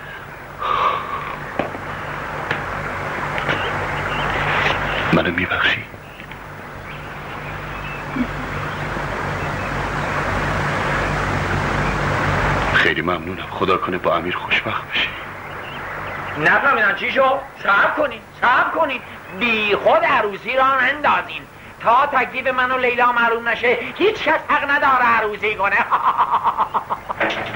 منو میبخشی؟ خیلی ممنونم. خدا کنه با امیر خوشبخت بشی. نفهمیدم چی شد؟ صبر کنین بی خود عروسی را نندازین. تا تکلیف من و لیلا معلوم نشه هیچ کس حق نداره عروسی کنه.